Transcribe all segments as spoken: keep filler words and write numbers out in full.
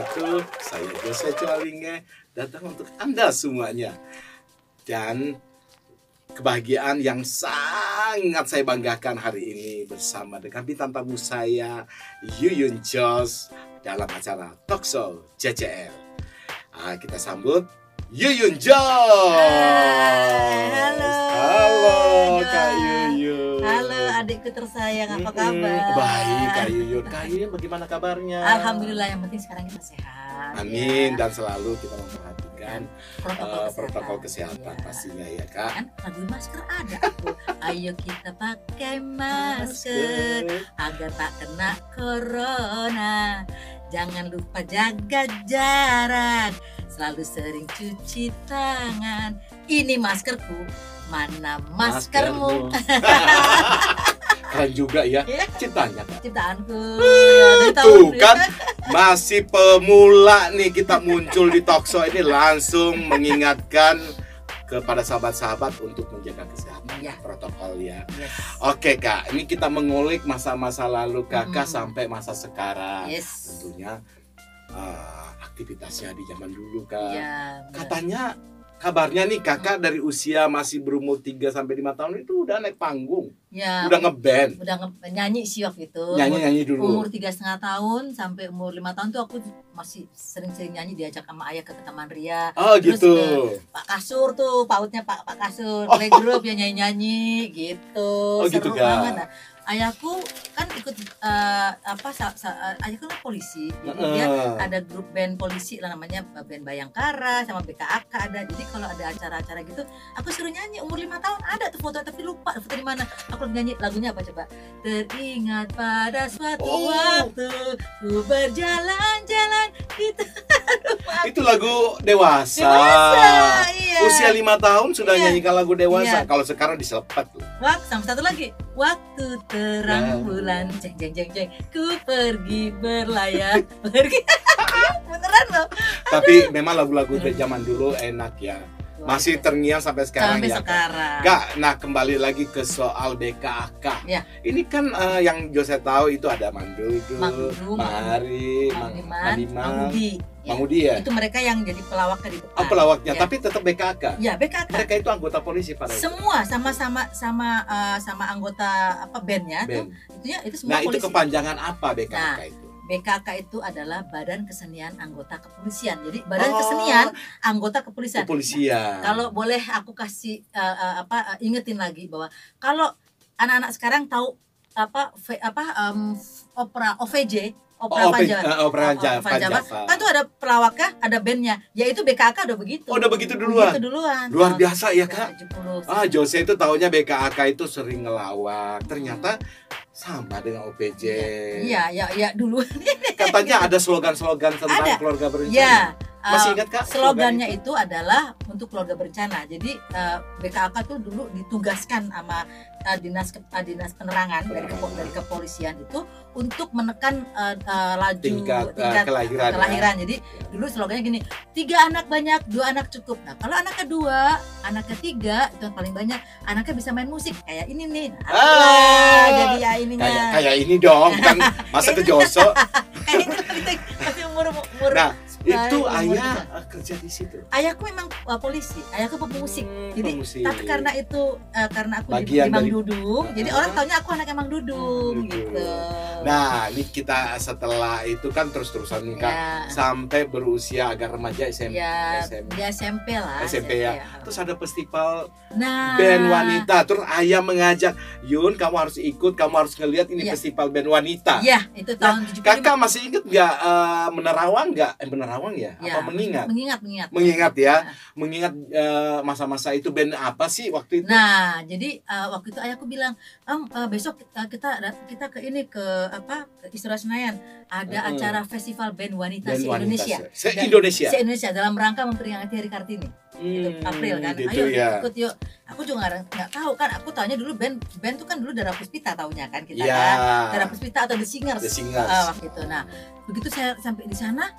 wabarakatuh. Saya Jose Coalinge datang untuk Anda semuanya. Dan kebahagiaan yang sangat saya banggakan hari ini bersama dengan bintang tamu saya Yuyun Jos dalam acara Talkshow J C L. Nah, kita sambut Yuyun Jos. Halo. Halo Kak Yuyun. Halo adikku tersayang, apa kabar? Baik Kak Yuyun. Kak Yuyun bagaimana kabarnya? Alhamdulillah, yang penting sekarang kita sehat. Amin, ya. dan selalu kita memperhatikan protokol, uh, kesehatan. protokol kesehatan ya. pastinya ya Kak. Kan lagi masker ada aku. Ayo kita pakai masker agar tak kena corona. Jangan lupa jaga jarak. Selalu sering cuci tangan. Ini maskerku, mana maskermu? Keren juga ya, ciptanya Kak. Ciptaanku. Uh, tuh kan, masih pemula nih kita muncul di Talkshow ini langsung mengingatkan kepada sahabat-sahabat untuk menjaga kesehatan ya. Protokol ya. Yes. Oke Kak, ini kita mengulik masa-masa lalu Kakak hmm. sampai masa sekarang. Yes. Tentunya uh, aktivitasnya di zaman dulu Kak. Ya, katanya kabarnya nih Kakak dari usia masih berumur tiga sampai lima tahun itu udah naik panggung. Ya, udah ngeband. Udah nge nyanyi sih waktu itu. Nyanyi-nyanyi dulu. Umur tiga setengah tahun sampai umur lima tahun tuh aku masih sering-sering nyanyi, diajak sama ayah ke Taman Ria. Oh terus gitu. Ke Pak Kasur tuh, pautnya Pak Pak Kasur, playgroup ya nyanyi-nyanyi gitu. Oh, seru gitu, banget. Nah, ayahku kan ikut uh, apa sa, sa, uh, ayahku kan polisi, jadi uh. dia ada grup band polisi lah, namanya band Bayangkara sama B K A K ada. Jadi kalau ada acara-acara gitu aku suruh nyanyi. Umur lima tahun ada tuh foto, tapi lupa foto di mana. Aku nyanyi lagunya apa coba? Teringat pada suatu oh. waktu ku berjalan-jalan gitu. Itu lagu dewasa, dewasa iya. Usia lima tahun sudah iya. nyanyikan lagu dewasa. Iya. Kalau sekarang diselepet tuh. Wah, sama satu lagi. Waktu terang nah. bulan jeng jeng jeng jeng ku pergi berlayar pergi. Beneran loh. Tapi memang lagu-lagu dari zaman dulu enak ya. Masih terngiang sampai sekarang sampai ya sekarang. Kak. Nah, kembali lagi ke soal B K A K. Ya. Ini kan uh, yang Jose tahu itu ada Mang Dudu, Mang Dudu, Mahari, Mang Mang Diman, Mang Budi. Mang Budi ya? Itu mereka yang jadi pelawaknya di depan. Oh, pelawaknya, ya. tapi tetap B K A K. Ya, B K A K. Mereka itu anggota polisi pada semua sama-sama sama uh, sama anggota apa bandnya band. tuh. Itu ya, itu semua Nah, polisi. itu kepanjangan apa B K A K nah, itu? B K A K itu adalah Badan Kesenian Anggota Kepolisian. Jadi Badan oh, Kesenian Anggota Kepolisian. Kepolisian. Nah, kalau boleh aku kasih uh, uh, apa uh, ingetin lagi bahwa kalau anak-anak sekarang tahu apa v, apa um, opera O V J, opera oh, Panjawa. Uh, opera Panjawa. Panjawa. Kan tuh ada pelawaknya, ada bandnya. Yaitu B K A K udah begitu. Oh, udah begitu duluan. Begitu duluan. Luar biasa ya, Kak. tujuh puluh Ah, Jose itu taunya B K A K itu sering ngelawak. Ternyata sama dengan O P J. Iya, iya, iya dulu. Katanya ada slogan-slogan tentang ada. keluarga berencana. Ya, masih ingat Kak? Slogannya itu? itu adalah untuk keluarga berencana. Jadi uh, B K A K tuh dulu ditugaskan sama uh, dinas ke, uh, dinas penerangan dari kepo, dari kepolisian itu untuk menekan uh, uh, laju tingkat, tingkat uh, kelahiran. kelahiran. Ya. Jadi dulu slogannya gini, tiga anak banyak, dua anak cukup. Nah, kalau anak kedua, anak ketiga itu yang paling banyak, anaknya bisa main musik kayak ini nih. Nah, ah, jadi ya ininya. Kayak kayak ini dong, bukan masa ke Joso. Kayak itu masih umur umur. Nah, itu umur ayah juga. kerja di situ. Ayahku memang uh, polisi, ayahku pemusik. Hmm, jadi pemusik. tapi karena itu uh, karena aku di, Bagian di Mang dari- Dudung, jadi Uh-huh. orang taunya aku anak Mang Dudung Hmm, gitu. Nah, ini kita setelah itu kan terus-terusan nih Kak, Ya. sampai berusia agak remaja S M P. Ya, S M P. di S M P lah. S M P ya. Terus ada festival nah, band wanita. Terus ayah mengajak, Yun, kamu harus ikut, kamu harus ngelihat ini Iya. festival band wanita. Iya, itu tahun tujuh puluh lima. Kakak masih inget nggak uh, menerawang nggak? Eh menerawang ya? Ya, Apa mengingat? Mengingat, mengingat. Mengingat ya, Nah. mengingat uh, masa-masa itu band apa sih waktu itu? Nah, jadi uh, waktu itu ayahku bilang, "Om, uh, besok kita, kita kita ke ini ke apa? Ke Istora Senayan ada Mm-mm. acara festival band wanita Band se-Indonesia." wanita se- se-Indonesia. Se Indonesia dalam rangka memperingati Hari Kartini. Itu Hmm, April kan. gitu Ayo ya. ikut yuk. Aku juga nggak nggak tahu kan. Aku taunya dulu band band tuh kan dulu Dara Puspita taunya kan kita Ya. kan. Dara Puspita atau The Singers. The Singers. Uh, waktu itu. Nah, begitu saya sampai di sana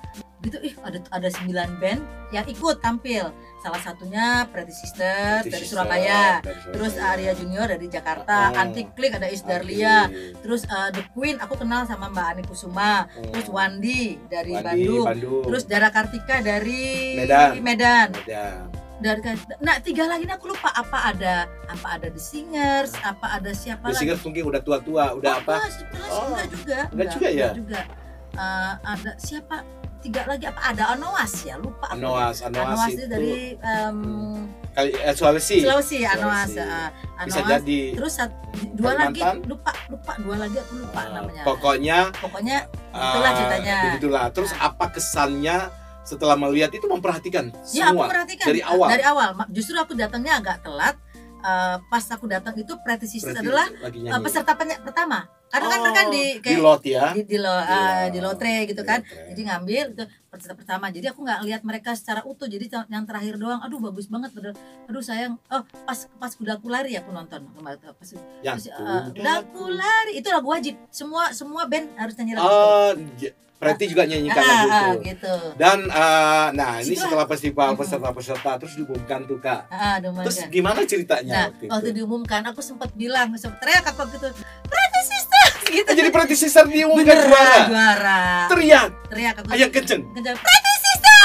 gitu, ih ada ada sembilan band yang ikut tampil. Salah satunya Pretty Sister Pretty dari Sister, Surabaya, dari Surabaya. terus Arya Junior dari Jakarta, Oh, Anti Klik ada Is Anti. Darlia, terus uh, The Queen aku kenal sama Mbak Ani Kusuma, Oh. terus Wandi dari Wandi, Bandung, Bandung. terus Dara Kartika dari Medan. Medan. Ada. Dari nah tiga lagi ini aku lupa apa ada apa ada The Singers, apa ada siapa The lagi? Singers mungkin udah tua-tua, udah Oh, apa? enggak, sebelas Oh, enggak juga. enggak juga ya? enggak juga. Eh, ada siapa? Tiga lagi apa ada Anoas ya? Lupa aku. Anoas, Anoas, Anoas itu itu dari em, kali eh, Sulawesi. Sulawesi, Anoas. Sulawesi. eh, Bisa Anoas. jadi. Terus sat- dua lagi Kalimantan? lupa lupa dua lagi aku lupa Uh, namanya. Pokoknya Pokoknya itulah uh, ceritanya. begitulah. Terus Nah. apa kesannya setelah melihat itu, memperhatikan Ya aku semua perhatikan dari awal. Dari awal. Ma- Justru aku datangnya agak telat. Eh, pas aku datang itu Pretty Sisters Berarti adalah lagi eh, nyanyi. peserta penye- pertama. Karena kan Oh, mereka di di kayak lot ya. di, di, lo, Di eh, lot. di lotre gitu kan. Di lotre. Jadi ngambil itu peserta pertama. Jadi aku nggak lihat mereka secara utuh. Jadi ca- yang terakhir doang. Aduh bagus banget bener. Aduh sayang. Oh pas pas kudaku lari aku nonton. Pas, Yang terus, eh, kudaku lari itu lagu wajib. Semua semua band harus nyanyi lagu itu. Oh, j- Pretty juga nyanyikan Ah, lagu ah, itu. gitu. Dan uh, nah ini Situlah. setelah festival Mm-mm. peserta-peserta terus diumumkan tuh Kak. Ah, aduh, Terus Mas. gimana ceritanya Nah, waktu waktu itu? diumumkan aku sempat bilang, sempat teriak aku gitu, Pretty Sisters gitu. Oh, jadi Pretty Sister diumumkan Beneran juara. juara. Teriak, Teriak aku. ayo kenceng. Kenceng. Pretty Sisters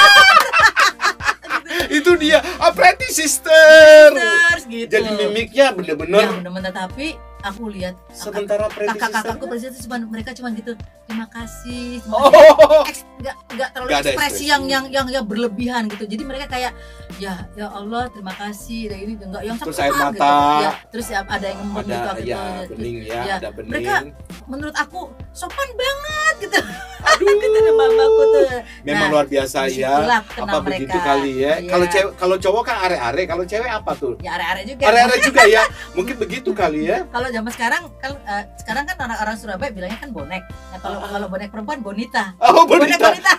Itu dia, ah, Pretty Sister. gitu. Jadi mimiknya Ya bener-bener. bener-bener tapi aku lihat Sementara Pretty Sister. kakak-kakakku Pretty Sisters cuma mereka cuma gitu, terima kasih. Oh, Eks- nggak nggak terlalu Nggak ada ekspresi ekspresi. yang yang yang yang berlebihan gitu. Jadi mereka kayak ya ya Allah terima kasih dan ini enggak yang Terus sampai air ah, mata. gitu. Ya, terus ya, ada yang ngembang ada gitu, ya gitu. bening ya, Ya, ada bening. mereka- menurut aku sopan banget gitu. Aduh, Gitu mamaku tuh. memang Nah, luar biasa ya. disitulah kenal Apa begitu mereka. kali ya? Iya. Kalau cewek, kalau cowok kan are-are, kalau cewek apa tuh? Ya are-are juga. Are-are juga ya. Mungkin begitu kali ya. Kalau zaman sekarang kan eh, sekarang kan orang-orang Surabaya bilangnya kan bonek. Nah, kalau Ah. kalau bonek perempuan bonita. Oh, Bonek bonita. bonita.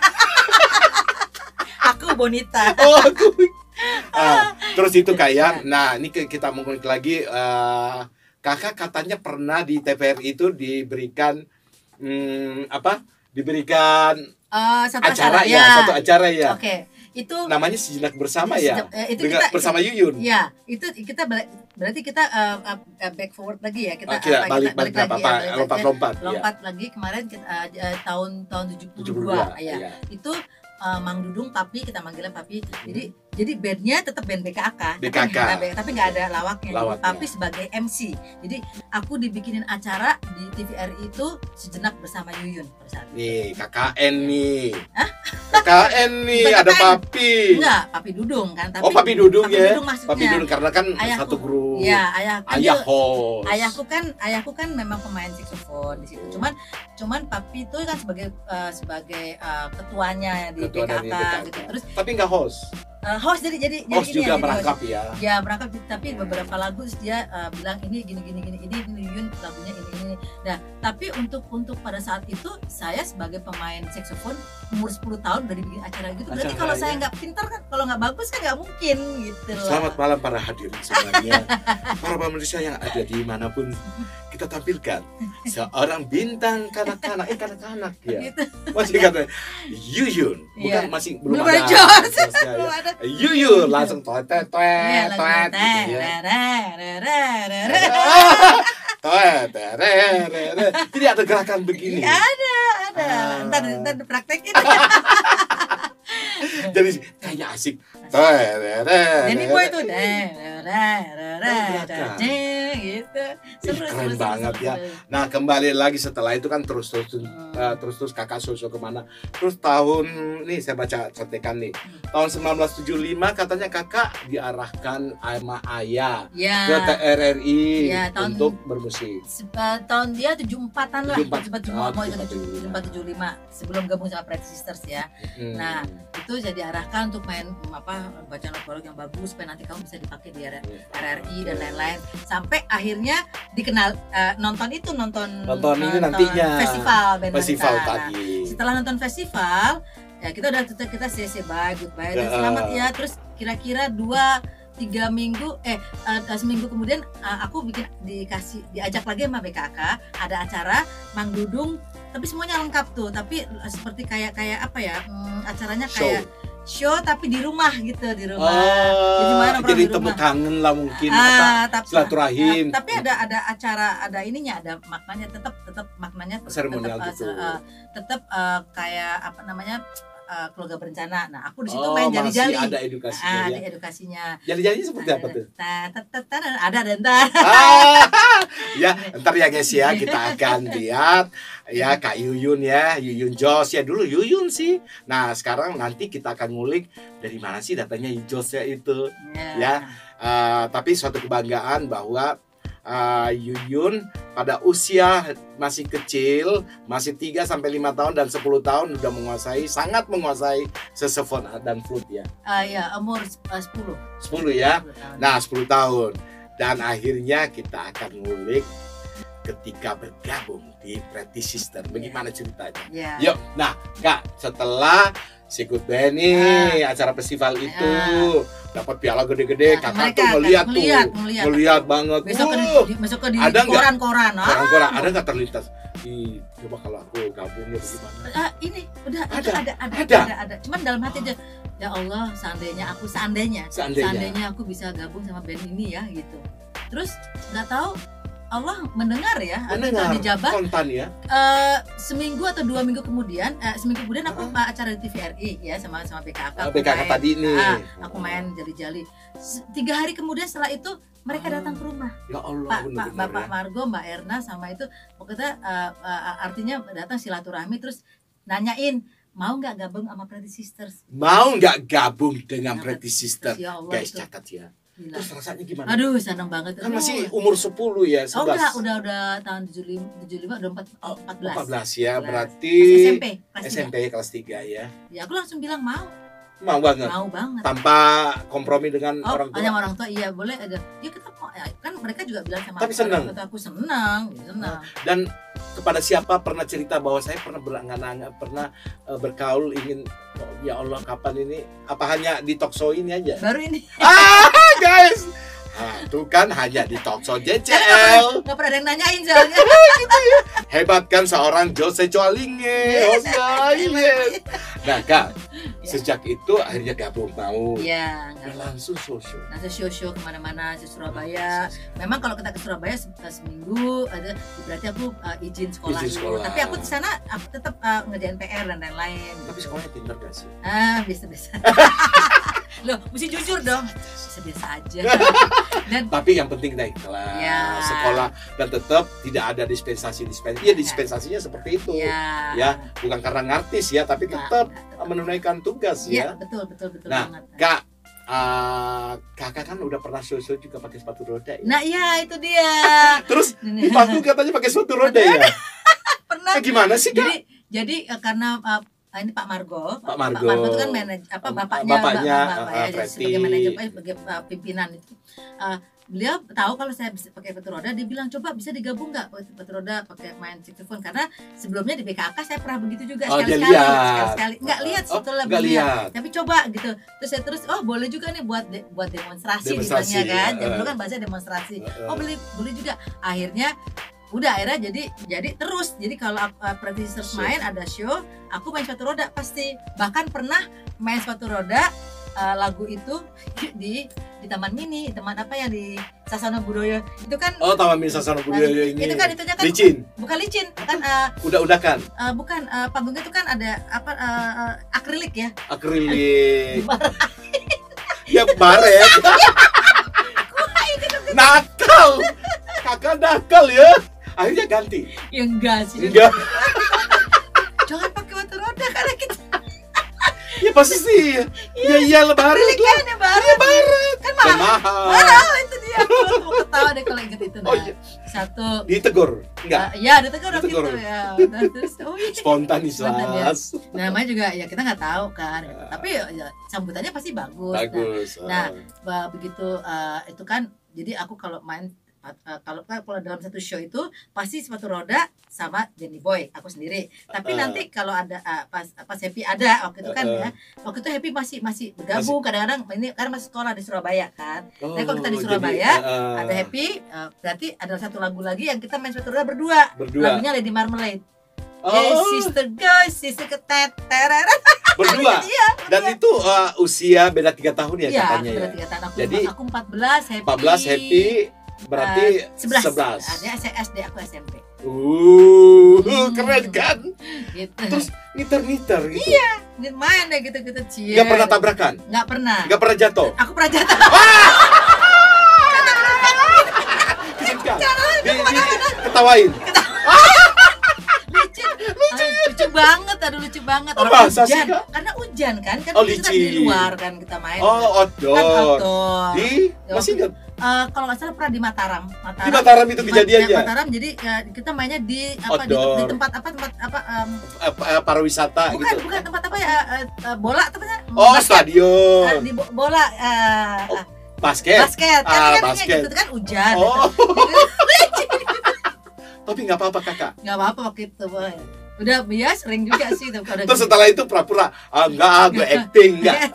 Aku bonita. Oh, aku. Ah, terus itu kayak, Ya. nah ini ke- kita mengulik lagi. eh, kakak katanya pernah di T V R I itu diberikan hmm, apa? Diberikan Eh, satu acara acara, ya, satu acara ya. Oke, itu Namanya sejenak bersama ya. Sejak- eh, itu Dengan kita bersama Yuyun. ya itu kita ber- berarti kita eh, eh, back forward lagi ya kita Oh, kita apa, balik kita balik lagi apa ya, balik lagi. lompat-lompat. ya. lompat lagi kemarin kita eh, eh, tahun tahun tujuh puluh tujuh puluh dua dua, ya iya. itu eh, Mang Dudung Papi kita manggilnya Papi jadi jadi bandnya tetap band B K A K B K A K. tapi tapi nggak ada lawaknya, jadi Lawaknya. Papi sebagai M C jadi aku dibikinin acara di T V R I itu sejenak bersama Yuyun pada saat itu. Nih, K K N nih. Hah? K K N nih, Bukan ada K K N. Papi. Enggak, Papi Dudung kan tapi Oh, Papi Dudung Papi ya. Dudung maksudnya. Papi Dudung karena kan Ayahku- satu grup. Iya, ayah kan Ayah dia- host. ayahku kan ayahku kan memang pemain saksofon di situ. Cuman cuman papi itu kan sebagai eh, sebagai eh, ketuanya di Ketua B K A dari K B K A K. gitu. Terus Tapi nggak host. eh, host jadi jadi Host jadi ini juga ya, jadi merangkap host. ya. Ya merangkap tapi beberapa lagu dia eh, bilang ini gini gini gini ini ini Yun lagunya ini ini. Nah, tapi untuk untuk pada saat itu saya sebagai pemain saksofon umur sepuluh tahun udah dibikin acara gitu. Berarti Acara, kalau ya. saya nggak pintar kan kalau nggak bagus kan nggak mungkin gitu loh. Selamat malam para hadirin semuanya. Para pemirsa yang ada dimanapun kita tampilkan seorang bintang kanak-kanak, eh kanak-kanak ya. Gitu. Masih kata Yuyun, bukan Iya. masih belum, Belum ada. ada Jos. Josnya Belum ya. ada. Yuyun langsung toet toet Iya, toet lagu toet teh, gitu ya. re, re, re, re, re, re. Toet, re, re, re. Jadi ada gerakan begini. Iya, ada, ada. Ah. Ntar, ntar dipraktekin. Jadi kayak asik. Toet, re, re, Jadi re, gue re. itu re, re, re, re, re, Gerakan. re, gitu. Seru, Ih, keren seru, seru, banget seru, ya. seru. Nah kembali lagi setelah itu kan terus terus Hmm. terus terus kakak sosok kemana? Terus tahun nih saya baca contekan nih tahun seribu sembilan ratus tujuh puluh lima katanya kakak diarahkan sama ayah Ya, ke T R R I Ya, tahun- untuk bermusik. se- eh, tahun dia tujuh puluh empatan lah, tujuh puluh empat. tujuh puluh Oh, empat, mau tujuh puluh empat, tujuh empat tujuh lima sebelum gabung sama Pretty Sisters ya. Hmm. Nah, itu saya diarahkan untuk main mm, apa bacaan prolog yang bagus supaya nanti kamu bisa dipakai di R R I dan lain-lain sampai akhirnya dikenal eh, nonton itu nonton Nonton ini nantinya. festival band Festival wanita. Nah, tadi. setelah nonton festival ya kita udah kita, kita say say bye goodbye dan Ya. selamat ya terus kira-kira dua tiga minggu eh eh, seminggu kemudian eh, aku bikin dikasih diajak lagi sama B K A K ada acara Mang Dudung tapi semuanya lengkap tuh. Tapi eh, seperti kayak kayak apa ya? Hmm, acaranya Show. kayak show tapi di rumah gitu, di rumah. Oh, Jadi mana orang jadi di temu rumah. kangen lah mungkin Ah, apa tapi, silaturahim. ah, tapi ada ada acara, ada ininya, ada maknanya, tetap tetap maknanya tetap, Seremonial tetap, gitu. eh, eh, tetap eh, kayak apa namanya, eh, keluarga berencana. Nah aku di situ Oh, main masih jali-jali. ada edukasinya Ah, ya. ada edukasinya. Jali-jalinya seperti apa tuh? Ta- ta- ta- ta- ta- Ada dan ntar. Ah, ya ntar ya guys ya, kita akan lihat ya Kak Yuyun ya, Yuyun Jos ya, dulu Yuyun sih. Nah sekarang nanti kita akan ngulik dari mana sih datanya Josnya itu ya. Uh, tapi suatu kebanggaan bahwa uh, Yuyun pada usia masih kecil, masih tiga sampai lima tahun dan sepuluh tahun udah menguasai, sangat menguasai saxophone dan flute ya. Ah ya, umur eh, sepuluh. sepuluh ya. sepuluh tahun. Nah, sepuluh tahun. Dan akhirnya kita akan ngulik ketika bergabung di Pretty Sister. Bagaimana ceritanya? Ya. Yuk, nah Kak, setelah Sikut Benny, acara festival itu dapat piala gede-gede, Nah, kakak mereka tuh akan melihat tuh, ngeliat, ngeliat. ngeliat banget. Besok ke Wuh, di, besok ke di Ada nggak? koran-koran. Ah, orang-orang ada nggak terlintas? Ih, coba kalau aku gabungnya bagaimana? ah, ini udah Ada, ada ada ada ada. ada, ada. Cuman dalam hati aja, ya Allah, seandainya aku seandainya Seandainya. aku bisa gabung sama band ini ya gitu. Terus nggak tahu Allah mendengar ya, atau Mendengar, dijabah. kontan ya. Eh, seminggu atau dua minggu kemudian, eh, seminggu kemudian aku Ah. uh, acara di T V R I ya sama sama B K A K. Ah, aku B K A K main. tadi nih. Ah, aku main jali-jali. S- Tiga hari kemudian setelah itu mereka Ah. datang ke rumah. Ya Allah, Pak, Pak bener-bener Bapak ya. Margo, Mbak Erna sama itu pokoknya uh, uh, artinya datang silaturahmi terus nanyain mau nggak gabung sama Pretty Sisters. Mau nggak gabung dengan Nah, Pretty Sister? Ya Allah, Guys, itu catat ya. gila. Terus rasanya gimana? Aduh, seneng banget. Kan Aduh. masih umur sepuluh ya, Oh, sebelas. udah, udah, udah tahun tujuh puluh lima, tujuh puluh lima, udah empat- Oh, empat belas. empat belas ya, Pas berarti S M P, kelas S M P kelas tiga ya. tiga. Ya, aku langsung bilang mau, Mau banget. mau banget. Tanpa kompromi dengan Oh, orang tua. hanya orang tua, iya boleh aja. Ya kita mau, ya, kan mereka juga bilang sama Tapi aku, senang. orang tua aku senang, ya, senang. Dan kepada siapa pernah cerita bahwa saya pernah berangan-angan, pernah eh, berkaul ingin oh, ya Allah kapan ini? Apa hanya di talk show ini aja? Baru ini. Ah, guys. Ah, tuh kan hanya di talk show J C L. Nggak pernah ada yang nanyain soalnya. Hebat kan seorang Jose Coalinge. Oscar, yes. Nah, Kak, sejak itu akhirnya gabung mau. Iya, Dan nggak langsung social. Nanti show-show kemana-mana di Surabaya. Memang kalau kita ke Surabaya se- seminggu ada berarti aku uh, izin sekolah Izin dulu. sekolah. Tapi aku di sana aku tetap uh, ngerjain P R dan lain-lain. Tapi sekolahnya pintar gak sih? Ah, biasa-biasa. Loh, mesti jujur dong. Biasa-biasa aja. Dan Tapi yang penting naik kelas, Ya. sekolah, dan tetap tidak ada dispensasi dispensasi. Iya, dispensasinya seperti itu. ya, Ya, bukan karena ngartis ya, tapi Nggak, tetap nggak, tetap. menunaikan tugas Iya, ya. betul betul betul Nah, banget. Kak, eh, kakak kan udah pernah show-show juga pakai sepatu roda ya. Nah, iya itu dia. Terus di panggung katanya pakai sepatu roda ya. Pernah. Nah, gimana sih, Kak? Jadi jadi eh, karena eh, ini Pak Margo, Pak Margo. Pak Margo itu kan manajer apa Um, bapaknya, bapaknya, Mbak- Mbak- uh, Mbak ya, Pretty. sebagai manajer eh, sebagai uh, pimpinan itu. Uh, beliau tahu kalau saya bisa pakai sepatu roda, dia bilang coba bisa digabung nggak pakai sepatu roda pakai main saxophone, karena sebelumnya di B K A K saya pernah begitu juga Oh, dia sekali-sekali, lihat. sekali-sekali nggak lihat Oh, setelah nggak beliau. lihat. Tapi coba gitu, terus saya terus oh boleh juga nih buat de- buat demonstrasi, Demonstrasi, misalnya kan, ya. jadi dulu kan bahasa demonstrasi. Uh, Oh boleh boleh juga. Akhirnya udah akhirnya jadi jadi terus jadi kalau uh, Pretty Sisters Show. main ada show aku main sepatu roda pasti, bahkan pernah main sepatu roda uh, lagu itu di di Taman Mini, teman apa yang di Sasana Budaya itu kan. Oh, Taman Mini Sasana Budaya ini. Itu kan itunya kan Licin. bukan licin kan uh, Udah-udakan. uh, bukan uh, panggungnya itu kan ada apa uh, uh, akrilik ya. Akrilik. Ya baret. Nakal. Kakak nakal ya. Akhirnya ganti. Ya enggak sih. Enggak. Jangan pakai sepatu roda karena kita Ya pasti sih. Ya iya lebaran akrilik lah. kan ya barat. Kan Dan mahal. mahal. Mahal itu dia. Aku mau ketawa deh kalau inget itu. Nah, Oh, iya. satu Ditegur. Enggak. Uh, ya, ditegur waktu Ditegur. itu ya. Nah, terus oh iya. Spontan Spontan, ya. Islas. Namanya juga ya kita nggak tahu kan. Ya. Tapi ya, sambutannya pasti bagus. Bagus. Nah, Ah. Nah, begitu uh, itu kan jadi aku kalau main uh, kalau kalau dalam satu show itu pasti sepatu roda sama Jenny Boy aku sendiri. Tapi Uh. nanti kalau ada uh, pas pas Happy ada waktu itu kan Uh. ya. Waktu itu Happy masih masih bergabung kadang-kadang ini karena masih sekolah di Surabaya kan. Oh, Tapi kalau kita di jadi, Surabaya, uh, Ada Happy, uh, berarti ada satu lagu lagi yang kita main sepatu roda berdua. berdua. Lagunya Lady Marmalade. Yes, Oh. sister guys, sister ketet, teret. Berdua. Iya. Dan itu uh, usia beda tiga tahun ya Iya, katanya ya. berarti kata aku. Jadi, aku empat belas, happy. empat belas happy berarti Eh, sebelas. sebelas. Ada S D, aku S M P. Uh, Hmm. keren kan? Gitu. Terus ngiter-ngiter gitu. Iya, main deh gitu-gitu cie. Nggak pernah tabrakan? Nggak pernah. Nggak pernah jatuh? Aku pernah jatuh. Fisika. Di, di, ketawain. lucu, lucu, lucu banget, aduh lucu banget. Oh, Orang masa sih, hujan, Kak? karena hujan kan, kan Oh, kita licin. di luar kan kita main. Oh, kan outdoor. outdoor. Di masih ingat? Eh, kalau nggak salah pernah di Mataram. Di Mataram itu Di Ma- kejadiannya? ya, Mataram, jadi ya, kita mainnya di apa di, Outdoor. di tempat apa tempat apa em, Eh, pa- eh, pariwisata bukan gitu. bukan tempat apa ya eh, eh, bola tepatnya. Oh, Eh, stadion. di bo- bola eh, Oh, eh, Basket. basket kan, Ah, kan basket. gitu kan hujan. Oh. Tapi nggak apa-apa kakak. Nggak apa-apa waktu itu, boy. Udah biasa sering juga sih tuh kalau Terus setelah itu pura-pura, ah enggak, ah, gue acting enggak.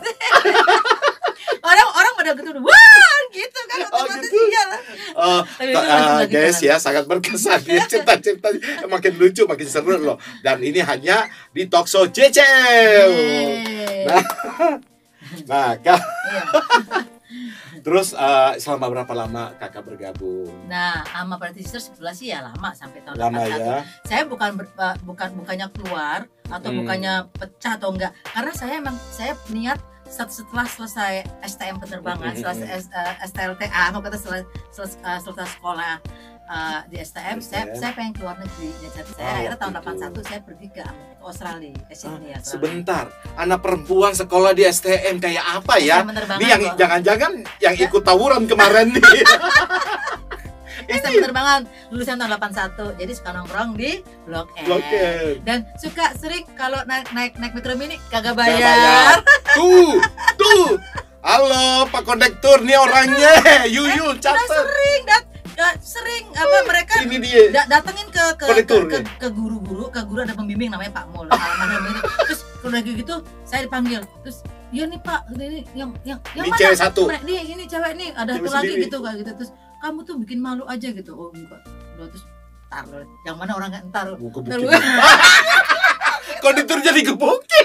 orang-orang pada gitu wah gitu kan Oh, otomatis gitu. iya lah. Oh, Tapi ta- itu langsung ah, lagi guys jalan. ya, sangat berkesan ya cerita-cerita makin lucu, makin seru loh. Dan ini hanya di Talkshow Cecel. Yeay. Nah, nah kak, Iya. terus eh, selama berapa lama kakak bergabung? Nah, sama Party Sisters sebelah sih ya lama sampai tahun Lama delapan puluh satu. ya. Saya bukan ber- eh, bukan bukannya keluar atau Hmm. bukannya pecah atau enggak. Karena saya emang saya niat set- setelah selesai S T M penerbangan, Hmm, setelah hmm, S, eh, S T L T A, mau kata setelah, setelah, eh, setelah sekolah eh, di S T M, saya, S T M. saya pengen keluar negeri. Jadi saya Oh, akhirnya tahun gitu. delapan puluh satu saya pergi ke Australia, ke Sydney. Ah, Australia. sebentar, anak perempuan sekolah di S T M kayak apa ya? S T M penerbangan Ini yang kok. jangan-jangan yang ikut tawuran kemarin nih. S T M penerbangan lulusan tahun delapan puluh satu. Jadi suka nongkrong di Blok M. Blok M. Dan suka sering kalau naik naik naik metro mini kagak Nggak bayar. Tuh, tuh. Halo Pak Kondektur, nih orangnya. Yuyul, Udah catat. sering dat ya, sering apa mereka Ini dia. da- datengin ke ke, ke, Kondektur, ke, ya? ke guru-guru, ke guru ada pembimbing namanya Pak Mul. almarhum itu. Terus kalau lagi gitu saya dipanggil. Terus iya nih Pak, ini yang yang yang Ini mana? cewek satu. Mana? Nih ini cewek nih, ada Cewek satu lagi sendiri. gitu kayak gitu. Terus kamu tuh bikin malu aja gitu. Oh enggak. Udah terus entar loh. Yang mana orang nggak entar. Mau Ntar kebukin. gue- Kondektur jadi gebukin.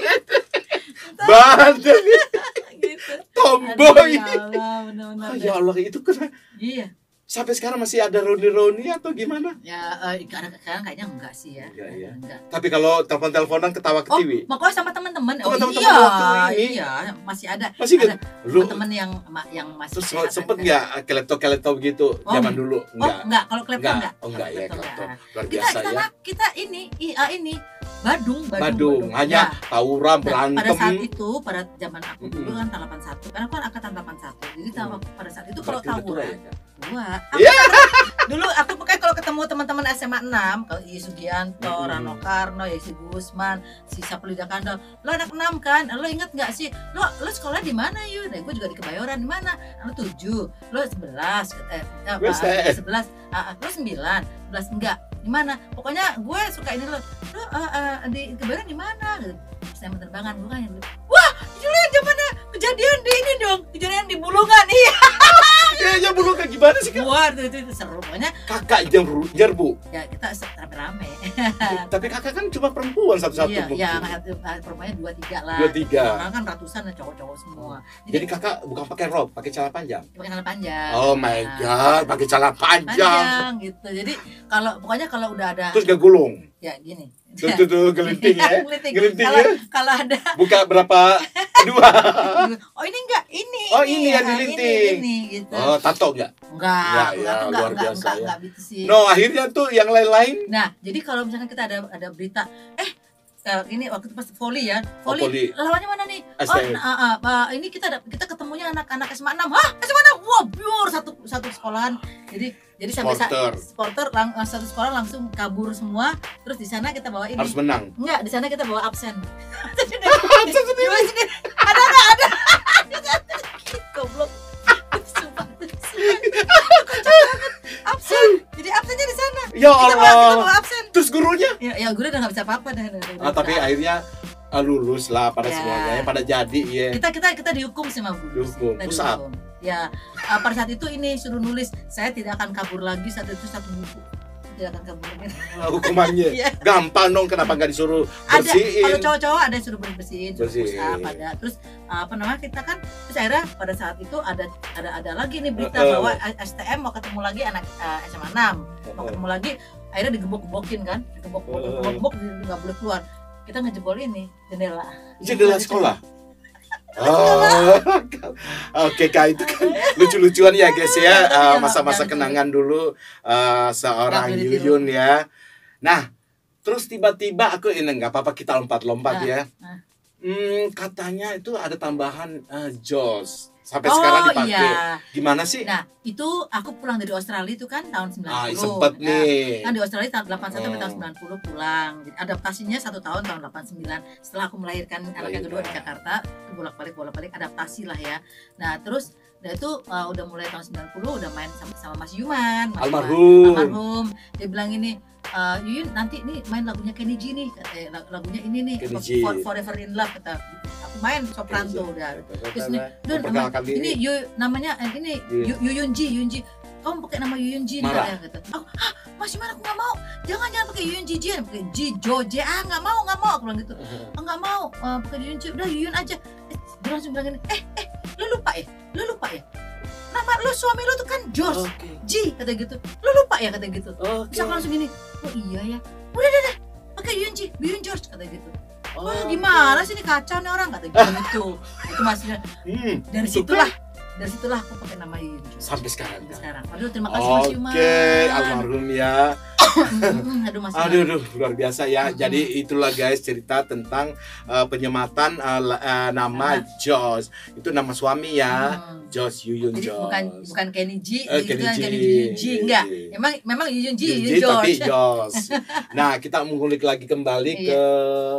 Bandel nih, gitu. tomboy. Aduh, ya Allah, benar-benar. Oh, ya Allah, itu kan Iya. sampai sekarang masih ada roni-roni atau gimana? Ya, eh, karena sekarang kayaknya enggak sih ya. Iya, iya. Enggak. Tapi kalau telepon-teleponan ketawa Oh, ketiwi. makanya sama teman-teman. Oh Sama teman-teman iya, waktu ini. iya, masih ada. Masih ada kan? Lu teman yang ma- yang masih terus sehat, sempet kan? nggak kelepto-kelepto gitu Oh, zaman dulu? Oh, Enggak. enggak, kalau klepto enggak. Oh, enggak ya, Klepto kelepto. enggak. Luar Kita biasa kita ya. nak- kita ini I A ini Badung, Badung, Badung, hanya Ya. tawuran, Nah, pada berantem. saat itu, pada zaman aku dulu Mm-mm. kan tahun delapan puluh satu, karena aku kan angkatan delapan puluh satu. Jadi tahun- Hmm. pada saat itu kalau Berarti udah tua tawuran, ya, Kak? gua Iya. dulu aku pakai kalau ketemu teman-teman S M A enam, kalau I Sugianto, Mm-mm. Rano Karno, ya si Gusman, si Sapulida Kandal, lo anak enam kan, lo inget nggak sih, lo lo sekolah di mana yuk? Nah, gue juga di Kebayoran, di mana? Lo tujuh, lo sebelas, eh, apa? Gue se- sebelas, ah, ah, lo sembilan, sebelas enggak, di mana? Pokoknya gue suka ini lo, lo eh, eh, di Kebayoran di mana? Saya penerbangan gue kan yang bilang, wah, itu lihat zamannya kejadian di ini dong, kejadian di Bulungan, iya. Kayaknya bulu kayak gimana sih, Kak? Wah, itu, itu, itu seru, pokoknya Kakak nyerbu, nyerbu. ya kita se- rame-rame. Tapi kakak kan cuma perempuan satu-satu. Iya, mungkin. ya satu perempuannya dua tiga lah. Dua, tiga. Orang kan ratusan cowok-cowok semua. Jadi kakak bukan pakai rok, pakai celana panjang. pakai celana panjang. Oh my Nah, god, pakai celana panjang. panjang gitu. Jadi kalau pokoknya kalau udah ada Terus gak gulung. ya gini. Tuh tuh tuh gelinting ya. Gelinting. Gelinting Kalau ya. kalau ada Buka berapa? Dua. oh ini enggak, ini. Oh, ini, ini yang ah, dilinting. Ini, ini gitu. Oh, tato enggak? Enggak, Enggak, aku ya, enggak, luar enggak, biasa enggak, ya. enggak gitu sih. No, akhirnya tuh yang lain-lain. Nah, jadi kalau misalkan kita ada ada berita, eh eh, ini waktu itu pas volley ya, Oh, volley, volley. lawannya mana nih? S Oh, T M. nah, ah, ah, ini kita ada, kita ketemunya anak-anak S M A enam. Hah, S M A enam? Wah, biur satu satu sekolahan. Jadi jadi sampai saat Supporter. supporter lang, satu sekolah langsung kabur semua. Terus di sana kita bawa ini. Harus menang. Enggak, di sana kita bawa absen. Absen sendiri. Bawa sendiri. Ada enggak ada? Goblok. Sumpah, sumpah. Kocak banget. Absen. Jadi absennya di sana. Ya Kita bawa, kita Allah. bawa absen. Terus gurunya? Ya, ya gue udah nggak bisa apa-apa dah. dah, dah, Ah, tapi dah. akhirnya ah, lulus lah pada Ya. semuanya, ya, pada jadi ya. kita kita kita dihukum sama guru. Dihukum. Kita Terus apa? dihukum. Ya, uh, pada saat itu ini suruh nulis, saya tidak akan kabur lagi, satu itu satu buku. dia akan kamu dengerin. Ah, hukumannya Iya. gampang dong, kenapa nggak disuruh Ada bersihin? kalau cowok-cowok ada yang suruh bersihin, suruh push Bersihin. up, ada. Terus uh, apa namanya kita kan terus akhirnya pada saat itu ada ada ada lagi nih berita Uh-uh. bahwa S T M mau ketemu lagi anak uh, S M A enam mau Uh-uh. ketemu lagi, akhirnya digebok-gebokin kan, digebok-gebok, Uh-uh. digebok-gebok, nggak boleh keluar. Kita ngejebol ini jendela. Jendela sekolah. Oh, oke Kak, itu kan lucu-lucuan ya guys ya, uh, masa-masa kenangan dulu uh, seorang Nggak boleh ditiru. Yuyun ya. Nah, terus tiba-tiba aku ini nggak apa-apa kita lompat-lompat Nah, ya. nah. Hmm, katanya itu ada tambahan uh, Jaws sampai Oh sekarang dipakai. iya. Gimana sih? Nah, itu aku pulang dari Australia itu kan tahun sembilan Ah, puluh. sempet Nah, nih. kan di Australia tahun delapan puluh satu sampai Oh. tahun sembilan puluh pulang. Jadi adaptasinya satu tahun tahun delapan puluh sembilan. Setelah aku melahirkan anak yang kedua di Melahirkan. Jakarta, itu bolak-balik bolak-balik adaptasi lah ya. Nah, terus udah itu uh, udah mulai tahun sembilan puluh udah main sama, sama Mas Yuman, Mas Yuman, Almarhum. almarhum. Dia bilang ini, uh, Yuyun nanti nih main lagunya Kenny G nih, kata, eh, lag- lagunya ini nih, Kenny apa, G. For- Forever in Love kata. Aku main soprano udah. Terus nih, Dun, nama, Memperkenalkan diri. ini Yu, namanya eh, ini Iya. Yu, Yuyun Ji, Yuyun Ji. Kamu pakai nama Yuyun Ji Marah. ya kata. Aku, ah, masih mana aku nggak mau. Jangan jangan pakai Yuyun Ji Ji, pakai Ji Jo J ah nggak mau nggak mau. Aku bilang gitu. Ah, nggak mau eh, pakai Yuyun Ji, udah Yuyun aja. Eh, dia langsung bilang gini, eh eh lu lupa ya, lu lupa ya. Nama lu suami lu tuh kan George Oke. Ji kata gitu. Lu lupa ya kata gitu. Oke. Terus aku langsung gini, oh iya ya. Udah deh deh, pakai Yuyun Ji, Yuyun George kata gitu. Wah gimana sih ini kacau nih orang kata gitu. Itu masih Hmm, dari situlah dari situlah aku pakai nama Yuyun George. sampai sekarang. Sampai sekarang. Aduh terima kasih Mas Yuman. Oke, almarhum ya. Mm, Aduh Mas Yuman. Aduh, aduh, luar biasa ya. Mm-mm. Jadi itulah guys cerita tentang uh, penyematan uh, la- uh, nama Jos. Itu nama suami ya, Hmm. Jos Yuyun Jadi Jos. bukan bukan Kenny G, Eh, itu Kenny kan G. Kenny Yuyun G enggak. Iya. Memang memang Yuyun G, Yuyun Yuyun Ji, tapi George. Jos. Nah, kita mengulik lagi kembali Iya. ke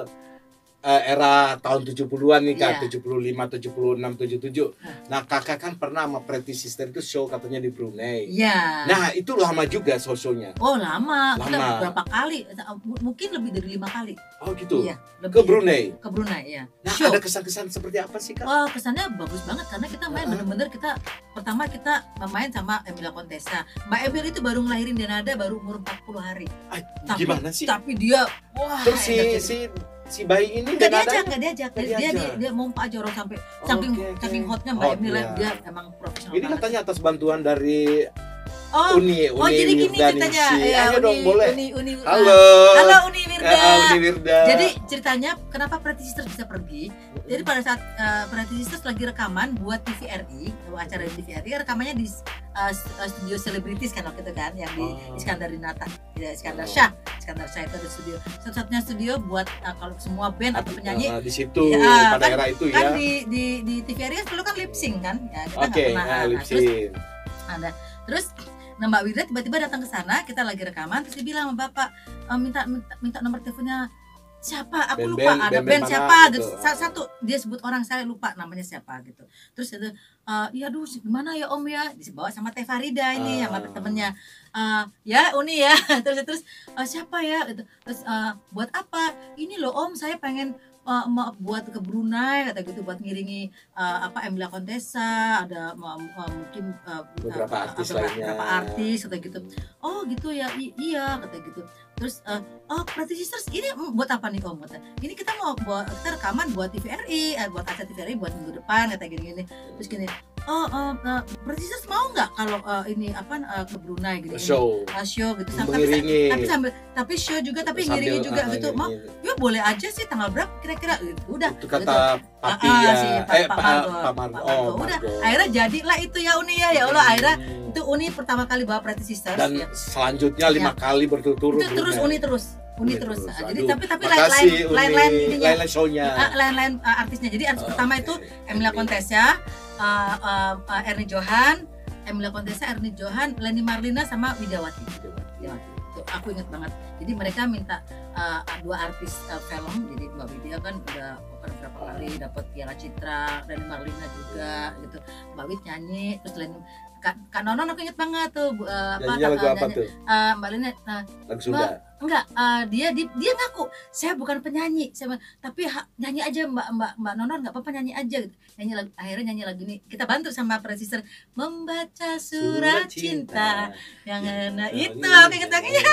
uh, era tahun tujuh puluhan nih Kak, Iya. tujuh puluh lima, tujuh puluh enam, tujuh puluh tujuh. Nah. Nah, Kakak kan pernah sama Pretty Sister itu show katanya di Brunei. Iya. Nah, itu lama juga show-shownya. Oh lama, kita Lama. berapa kali? M- Mungkin lebih dari lima kali. Oh gitu. Iya, lebih. Ke Brunei. Ke Brunei ya. Nah, Show. ada kesan-kesan seperti apa sih Kak? Wah kesannya bagus banget karena kita main Heeh. bener-bener kita pertama kita main sama Emilia Contessa. Mbak Emil itu baru ngelahirin Denada baru umur empat puluh hari. Ah, Tapi- gimana sih? Tapi dia wah Terus si enak jadi. si si bayi ini Nggak nggak ada? diajak, nggak diajak. Nggak Dia, dia, diajak. dia, mompa aja orang sampai Oke, saking oke. saking hotnya Mbak Hot, Emil ya. dia emang profesional Ini banget. katanya atas bantuan dari Oh, Uni, Uni oh jadi gini Wirdaningsi. ceritanya. Ya, Ayo Uni, dong, boleh. Uni, Uni, Halo. Halo Uni Wirda. Eh, ah, Uni Wirda. Jadi ceritanya kenapa Pretty Sisters bisa pergi? Jadi pada saat uh, Pretty Sisters lagi rekaman buat T V R I, buat acara di T V R I, rekamannya di uh, studio selebritis kan waktu itu kan, yang di Oh. Iskandar Dinata, ya, Iskandar Oh. Shah, Iskandar Shah itu ada studio, satu-satunya studio buat uh, kalau semua band atau penyanyi. Ah, di situ Ya, pada kan- era itu Kan ya. di di di T V R I kan dulu kan lip sync kan, ya kita nggak Oke, pernah. ah, Nah, lip terus sync. ada terus nah Mbak Wirda tiba-tiba datang ke sana, kita lagi rekaman, terus dia bilang sama bapak e, minta, minta minta nomor teleponnya siapa, aku lupa Band-band- ada band-band band mana siapa gitu. gitu. Sa- satu dia sebut orang saya lupa namanya siapa gitu, terus itu e, iya aduh gimana ya Om ya, dibawa sama Teh Farida ini Ah. sama temennya. Eh, ya Uni ya terus terus "Eh, siapa ya gitu. Terus "Eh, buat apa ini loh Om, saya pengen eh, mau buat ke Brunei kata gitu, buat ngiringi eh, apa Emilia Contessa, ada ma- ma- mungkin eh, Beberapa eh, artis beberapa- lainnya. beberapa artis kata gitu. Oh gitu ya, I- iya kata gitu. Terus eh, oh Pretty Sisters ini mm, buat apa nih Om? Kata, ini kita mau buat kita rekaman buat T V R I, eh, buat acara T V R I buat minggu depan kata gini-gini. Terus gini, oh eh, eh, Pretty Sisters mau nggak kalau eh, ini apa eh, ke Brunei gini, Show. Uh, show gitu sampai Mengiringi. tapi sambil tapi show juga tapi Sambil, ngiringi juga ah, gitu. Mau ngiringi. ya boleh aja sih, tanggal berapa kira-kira gitu. Udah Itu gitu. kata Papi Ah, ah, ya. si Pak- eh, Pak Pak Margo. Pak Pak Margo. Margo. Oh, Udah Margo. akhirnya jadilah itu ya Uni ya, ya Allah akhirnya Hmm. itu Uni pertama kali bawa Pretty Sisters Dan ya. selanjutnya lima kali berturut-turut. Itu terus Brunei. Uni terus Uni Uni terus. terus. Ah, jadi Aduh, tapi tapi lain makasih, lain Uni. lain lain ininya. Lain-lain show-nya. Ah, lain-lain ah, artisnya. Jadi artis Oke. pertama itu Emilia Contessa, uh, uh, uh, Ernie Johan, Emilia Contessa, Ernie Johan, Leni Marlina sama Widawati. Widawati. Itu aku inget banget. Jadi mereka minta uh, dua artis uh, film. Jadi Mbak Widya kan udah open berapa kali dapat Piala Citra, Leni Marlina juga gitu. Mbak Wid nyanyi, terus Leni Kak, Kak Nonon aku inget banget tuh uh, apa, Nyanyinya lagu uh, apa nyanyi- tuh? uh, Mbak Leni uh, Lagu Sunda. Enggak, uh, dia, dia dia ngaku saya bukan penyanyi, saya tapi ha, nyanyi aja mbak mbak mbak Nonon nggak apa-apa nyanyi aja gitu. Nyanyi lagu, akhirnya nyanyi lagu ini kita bantu sama produser membaca surat, surat cinta, cinta yang nah itu aku ingat lagi ya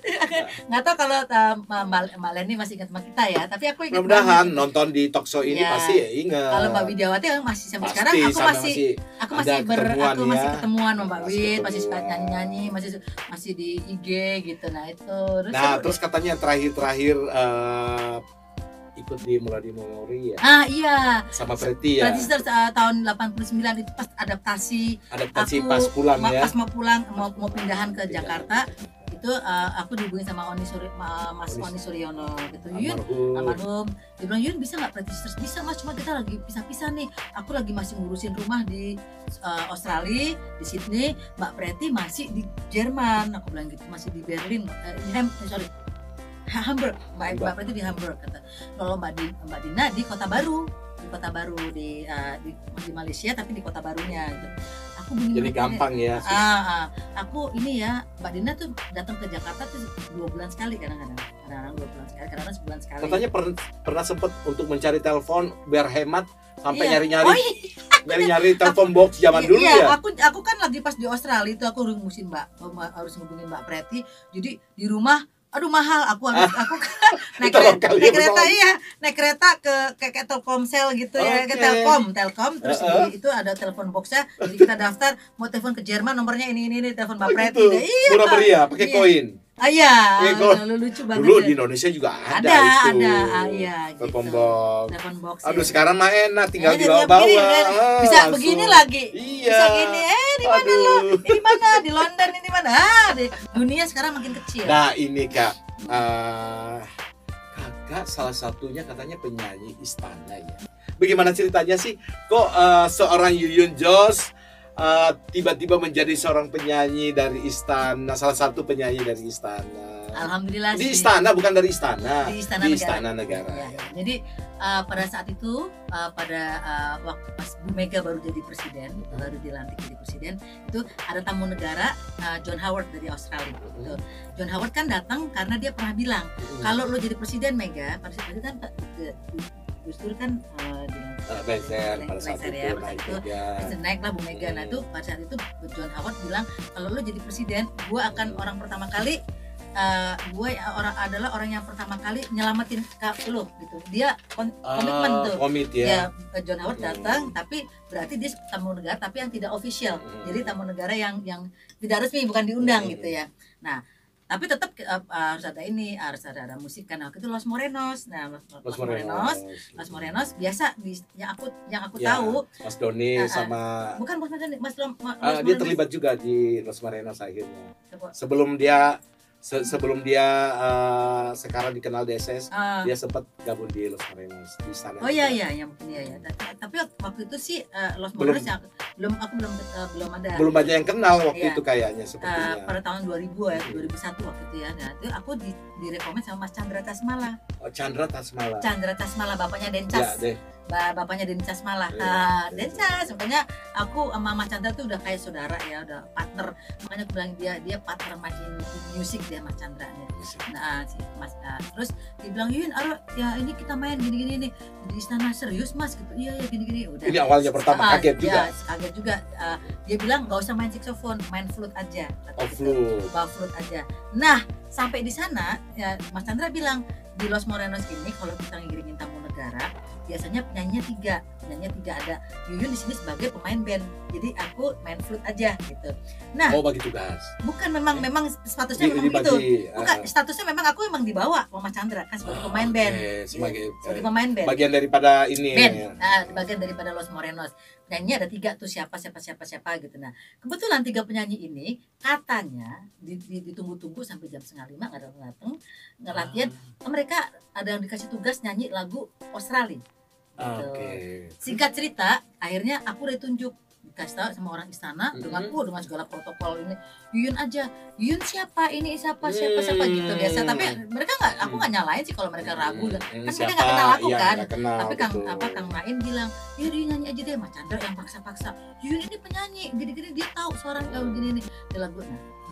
nggak tahu kalau uh, mbak mbak Leni masih ingat sama kita ya, tapi aku ingat mudah-mudahan nonton di talkshow ini ya, pasti ya ingat. Kalau Mbak Widiawati masih sampai sekarang aku masih, masih aku masih ber aku ya. masih ketemuan sama Mbak Wid, masih suka nyanyi-nyanyi, masih masih di I G gitu. Nah itu terus nah terus katanya terakhir-terakhir uh, ikut di Muradi Memori ya. Ah iya. Sama Preti ya. Preti uh, tahun delapan puluh sembilan itu pas adaptasi. Adaptasi aku, pas pulang ya. Pas mau pulang mau mau pindahan ke pindahan. Jakarta itu uh, aku dihubungi sama Oni Suri, uh, Mas Oni Suryono gitu. Yun, almarhum. Dia bilang Yun bisa nggak Preti Sisters? Bisa Mas, cuma kita lagi pisah-pisah nih. Aku lagi masih ngurusin rumah di uh, Australia, di Sydney. Mbak Preti masih di Jerman. Aku bilang gitu, masih di Berlin. Uh, Ham, eh, sorry. Hamburg, Mbak Mbak Preti di Hamburg kata. Kalau Mbak Dina, Mbak Dina di Kota Baru, di Kota Baru di uh, di, di Malaysia tapi di kota barunya gitu. Aku jadi gampang ya. Ah, ah, aku ini ya Mbak Dina tuh datang ke Jakarta tuh dua bulan sekali kadang-kadang. Kadang-kadang dua bulan sekali, kadang-kadang sebulan sekali. Katanya per, pernah sempet untuk mencari telepon biar hemat sampai iya. nyari-nyari. Oh, iya. Nyari-nyari telepon box zaman iya, dulu iya, ya. Aku aku kan lagi pas di Australia itu aku ngurusin Mbak harus ngubungin Mbak Preti. Jadi di rumah aduh mahal aku harus aku naik kereta, naik kereta iya naik kereta ke kayak Telkomsel gitu ya, okay. ke Telkom Telkom terus uh-uh. di, itu ada telepon boxnya, jadi kita daftar mau telepon ke Jerman nomornya ini ini, ini telepon Mbak Preti oh, gitu. Iya murah meriah pakai iya. koin. Ah iya, lucu banget. Dulu di Indonesia juga ada, ada itu. Ada, ah, iya. Telepon gitu. box. Telepon box. Aduh ya. sekarang mah enak, tinggal eh, dibawa-bawa. Ah, bisa langsung. Begini lagi. Iya. Bisa gini. Eh di mana lo? Ini mana? Di London ini mana? Ah, di dunia sekarang makin kecil. Nah ini kak, uh, kakak salah satunya katanya penyanyi istana ya. Bagaimana ceritanya sih? Kok uh, seorang Yuyun Jos Uh, tiba-tiba menjadi seorang penyanyi dari istana, salah satu penyanyi dari istana. Alhamdulillah di sih. istana bukan dari istana, di istana di negara, istana negara. Ya, ya. Jadi uh, pada saat itu uh, pada uh, waktu pas Bu Mega baru jadi presiden, hmm. baru dilantik jadi presiden, itu ada tamu negara uh, John Howard dari Australia. Hmm. Gitu. John Howard kan datang karena dia pernah bilang hmm. kalau lo jadi presiden Mega, pada saat itu kan Gus Dur kan uh, di Leser, pada saat itu, ya, pada itu ya. naik lah Bu Mega. Nah itu pada saat itu John Howard bilang kalau lo jadi presiden, gue akan orang pertama kali, uh, gue orang adalah orang yang pertama kali nyelamatin lo gitu. Dia komitmen uh, tuh. Komit ya. Ya John Howard datang, hmm. tapi berarti dia tamu negara tapi yang tidak official. Hmm. Jadi tamu negara yang yang tidak resmi, bukan diundang hmm. gitu ya. Nah tapi tetap uh, harus ada ini, harus ada, ada musik kan. Waktu itu Los Morenos. Nah, Los, Los, Los Morenos, Los Morenos biasa di, yang aku yang aku ya, tahu Mas Doni uh, sama bukan Mas Doni, Mas Lom, Mas uh, dia terlibat juga di Los Morenos akhirnya. Sebelum dia se sebelum dia uh, sekarang dikenal D S S, uh, dia sempat gabung di Los Morenos di sana. Oh iya iya, ya mungkin ya ya. Tapi waktu itu sih uh, Los Morenos belum, yang belum aku belum uh, belum ada. Belum banyak yang kenal waktu ya. Itu kayaknya Uh, sepertinya. pada tahun dua ribu ya, dua ribu satu waktu itu ya. Nah, itu aku di direkomend sama Mas Chandra Tasmala. Oh, Chandra Tasmala. Chandra Tasmala bapaknya Dencas. Ya, deh. Bapaknya Dencas malah, yeah. uh, Dencas, makanya aku sama Mas Chandra tuh udah kayak saudara ya, udah partner. Makanya aku bilang dia dia partner makin musik dia Mas Chandra nih. Nah, si Mas uh, terus dia bilang Yun, Aro, ya ini kita main gini-gini nih di istana serius Mas gitu. Iya ya gini-gini. Udah. Ini awalnya pertama uh, kaget juga. Ya, kaget juga. Uh, dia bilang nggak usah main saxophone, main flute aja. Oh, flute. Bawa flute aja. Nah, sampai di sana ya Mas Chandra bilang di Los Morenos ini kalau kita ngiringin tamu negara biasanya penyanyinya tiga, penyanyinya tiga ada Yuyun di sini sebagai pemain band, jadi aku main flute aja gitu. Nah, oh bagi tugas. Bukan memang eh. memang statusnya di, memang dibagi, itu, uh, bukan statusnya memang aku memang dibawa sama Mas Chandra kan sebagai oh, pemain band, okay. sebagai, ya, sebagai pemain band. Bagian daripada ini. Band, ya. Nah, bagian daripada Los Morenos. Penyanyi ada tiga tuh siapa siapa siapa siapa gitu. Nah kebetulan tiga penyanyi ini katanya ditunggu-tunggu sampai jam setengah lima nggak datang datang nggak latihan. Ah. Mereka ada yang dikasih tugas nyanyi lagu Australia. Gitu. Okay. Singkat cerita, akhirnya aku udah tunjuk dikasih tahu sama orang istana mm-hmm. denganku dengan segala protokol ini. Yuyun aja, Yuyun siapa ini siapa siapa siapa gitu biasa. Tapi mereka nggak, aku nggak nyalain sih kalau mereka ragu kan mm-hmm. mereka nggak kenal aku ya, kan. Kenal, tapi Kang betul. apa Kang Nain bilang, ya dia nyanyi aja deh. Mas Chandra yang paksa-paksa. Yuyun ini penyanyi, gini-gini dia tahu suaranya oh, gini nih. Dia lagu. Nah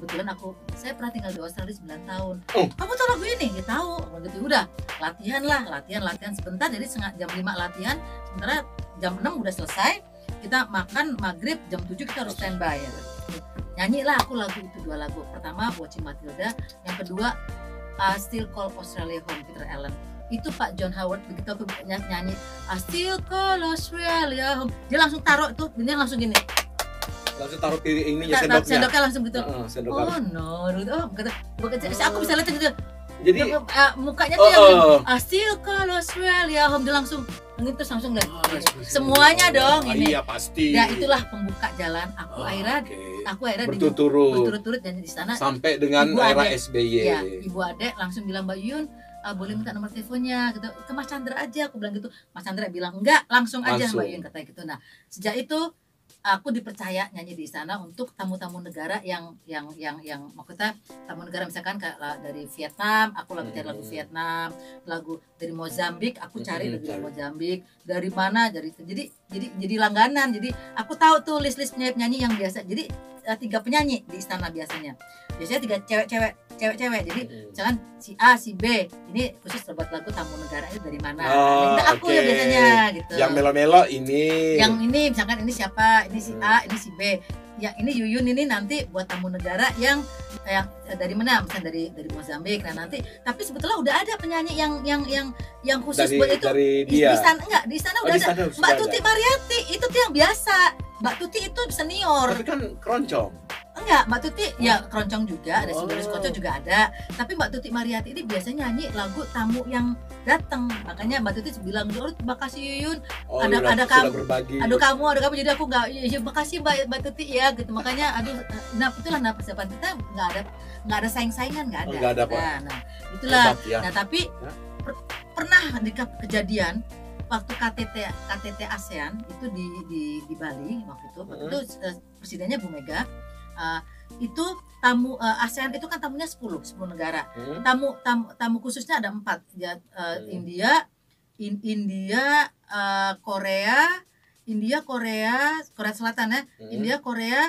kebetulan aku saya pernah tinggal di Australia sembilan tahun. Oh. Kamu tahu lagu ini? Ya tahu. Begitu udah latihan lah, latihan latihan sebentar. Jadi setengah jam lima latihan, sementara jam enam udah selesai. Kita makan maghrib jam tujuh kita harus standby ya. Nyanyilah aku lagu itu dua lagu. Pertama Watching Matilda, yang kedua uh, Still Call Australia Home, Peter Allen. Itu Pak John Howard begitu aku nyanyi I Still Call Australia Home, dia langsung taruh itu, dia langsung gini. Langsung taruh piring ininya, Ta- sendoknya. Sendoknya langsung gitu. Uh, sendok Oh no, oh bukan, bukan, aku bisa lihat gitu. Jadi uh, mukanya oh, tuh yang oh. I Still Call Australia Home, dia langsung terus langsung lihat. Oh, semuanya dong oh, ini. Iya pasti. Ya itulah pembuka jalan. Aku Oh, akhirnya, okay. aku akhirnya di- berturut-turut berturut-turut nyanyi di sana. sampai dengan Ibu era adek. S B Y. Ya, ibu adek langsung bilang, Mbak Yun, uh, boleh minta nomor teleponnya gitu, ke Mas Chandra aja. Aku bilang gitu. Mas Chandra bilang enggak, langsung aja Langsung. Mbak Yun, katanya gitu. Nah sejak itu aku dipercaya nyanyi di sana untuk tamu-tamu negara yang yang yang yang maksudnya tamu negara misalkan kayak dari Vietnam, aku lagi cari lagu Hmm. Vietnam, lagu dari Mozambik, aku cari Hmm, lagu dari cari. Mozambik, dari mana, dari jadi jadi jadi langganan. Jadi aku tahu tuh list-list penyanyi-penyanyi yang biasa. Jadi eh, tiga penyanyi di istana biasanya. Biasanya tiga cewek-cewek, cewek-cewek. Jadi Hmm. misalkan si A, si B, ini khusus terbuat lagu tamu negara itu dari mana. Oh, Nah, aku oke. ya biasanya gitu. Yang melo-melo ini. Yang ini misalkan ini siapa, ini si Hmm. A, ini si B, yang ini Yuyun ini nanti buat tamu negara yang yang dari mana, misalnya dari dari Mozambik. Nah nanti, tapi sebetulnya udah ada penyanyi yang yang yang yang khusus dari, buat itu. dari Di, dia. di sana enggak, di sana Oh, udah di ada. sana sudah Mbak ada. Tuti Mariati itu tuh yang biasa. Mbak Tuti itu senior. Tapi kan keroncong. Enggak, Mbak Tuti ya keroncong juga, ada Oh. Sidoris Koco juga ada. Tapi Mbak Tuti Mariati ini biasanya nyanyi lagu tamu yang datang. Makanya Mbak Tuti bilang, "Oh, terima kasih Yuyun. Oh, Ada- sudah- ada sudah kamu- berbagi. Aduh kamu, aduh kamu." Jadi aku nggak, ya, makasih Mbak Mbak Tuti ya gitu. Makanya aduh, nah itulah nah persiapan kita nggak ada nggak ada saing-saingan, nggak ada. Oh, nggak ada, Pak. Nah, nah, itulah. Hebat, ya. Nah tapi Ya. per- pernah di ke- kejadian waktu K T T K T T ASEAN itu di di, di Bali waktu itu, waktu Hmm. itu eh, presidennya Bu Mega. eh, itu tamu eh, ASEAN itu kan tamunya sepuluh negara. Hmm. Tamu tamu tamu khususnya ada empat ya, eh, Hmm. India, in, India, eh, Korea, India, Korea, Korea Selatan ya, Hmm. India, Korea,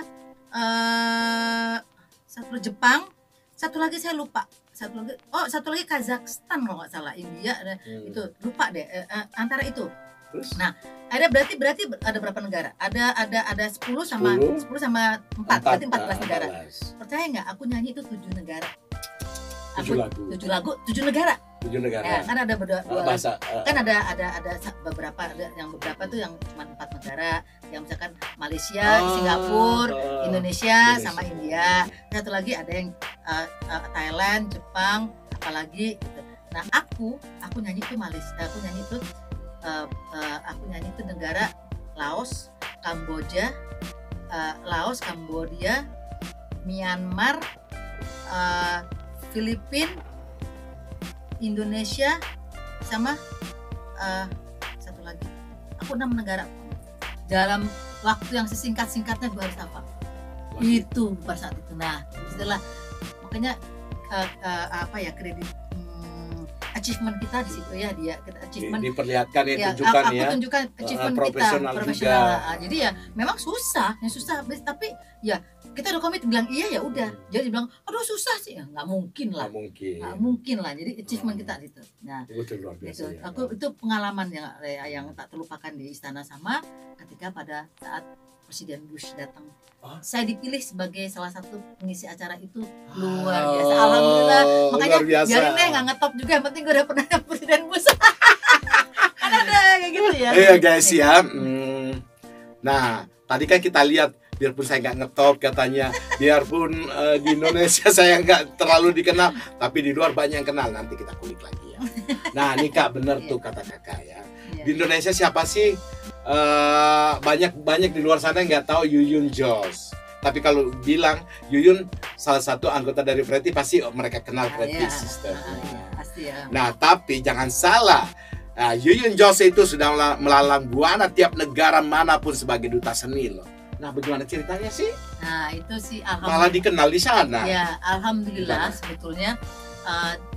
eh satu Jepang, satu lagi saya lupa, satu lagi, oh satu lagi Kazakhstan kalau nggak salah, India, ada Hmm. itu lupa deh, eh, eh, antara itu. Terus? Nah, ada berarti berarti ada berapa negara? Ada ada ada sepuluh sama sepuluh, sepuluh sama empat, berarti empat belas nah, negara. empat belas. Percaya nggak? Aku nyanyi itu tujuh negara. Tujuh Aku- lagu. tujuh lagu, tujuh negara. Tujuh negara. Ya, kan ada berdua, Ah, dua, bahasa. ah, kan ada ada ada sa- beberapa ada yang beberapa tuh yang cuma empat negara, yang misalkan Malaysia, ah, Singapura, ah, Indonesia, Indonesia. sama India. Satu lagi ada yang uh, uh, Thailand, Jepang, apalagi gitu. Nah, aku aku nyanyi itu Malaysia, aku nyanyi itu uh, uh, aku nyanyi itu negara Laos, Kamboja, uh, Laos, Kambodia, Myanmar, uh, Filipina, Indonesia, sama uh, satu lagi. Aku enam negara dalam waktu yang sesingkat-singkatnya gue harus hafal. Wah, Itu pada saat itu. Nah, setelah makanya uh, uh, apa ya kredit hmm, achievement kita di situ ya, dia kita di- achievement diperlihatkan ya, ya, tunjukkan aku ya. tunjukkan achievement kita profesional profesional. juga. Ah, jadi ya memang susah, yang susah tapi ya kita udah komit bilang iya ya udah. Jadi bilang aduh susah sih, ya, nggak mungkin lah, Nggak mungkin. nggak mungkin lah. Jadi achievement Hmm. kita itu. Nah Itu luar biasa itu ya. aku itu pengalaman yang yang tak terlupakan di istana, sama ketika pada saat Presiden Bush datang. Oh. Saya dipilih sebagai salah satu pengisi acara itu, luar Oh, biasa. Alhamdulillah. Makanya luar biasa. biarin deh nggak ngetop juga, yang penting gue udah pernah Presiden Bush. Kan ada kayak gitu ya. Iya guys ya. Hmm. Nah, tadi kan kita lihat biarpun saya nggak ngetop katanya, biarpun eh, di Indonesia saya nggak terlalu dikenal, tapi di luar banyak yang kenal. Nanti kita kulik lagi ya. Nah, ini Kak bener tuh kata Kakak ya. Iya. Di Indonesia siapa sih eh, banyak banyak di luar sana yang nggak tahu Yuyun Jos. Tapi kalau bilang Yuyun salah satu anggota dari Preti, pasti mereka kenal Ah, Preti iya. Sister. Ah, iya, pasti ya. Nah, tapi jangan salah. Nah, Yuyun Jose itu sudah mela- melalang buana tiap negara manapun sebagai duta seni loh. Nah, bagaimana ceritanya sih? Nah itu sih Malah alhamdulillah. dikenal di sana. Ya alhamdulillah Gimana? sebetulnya uh,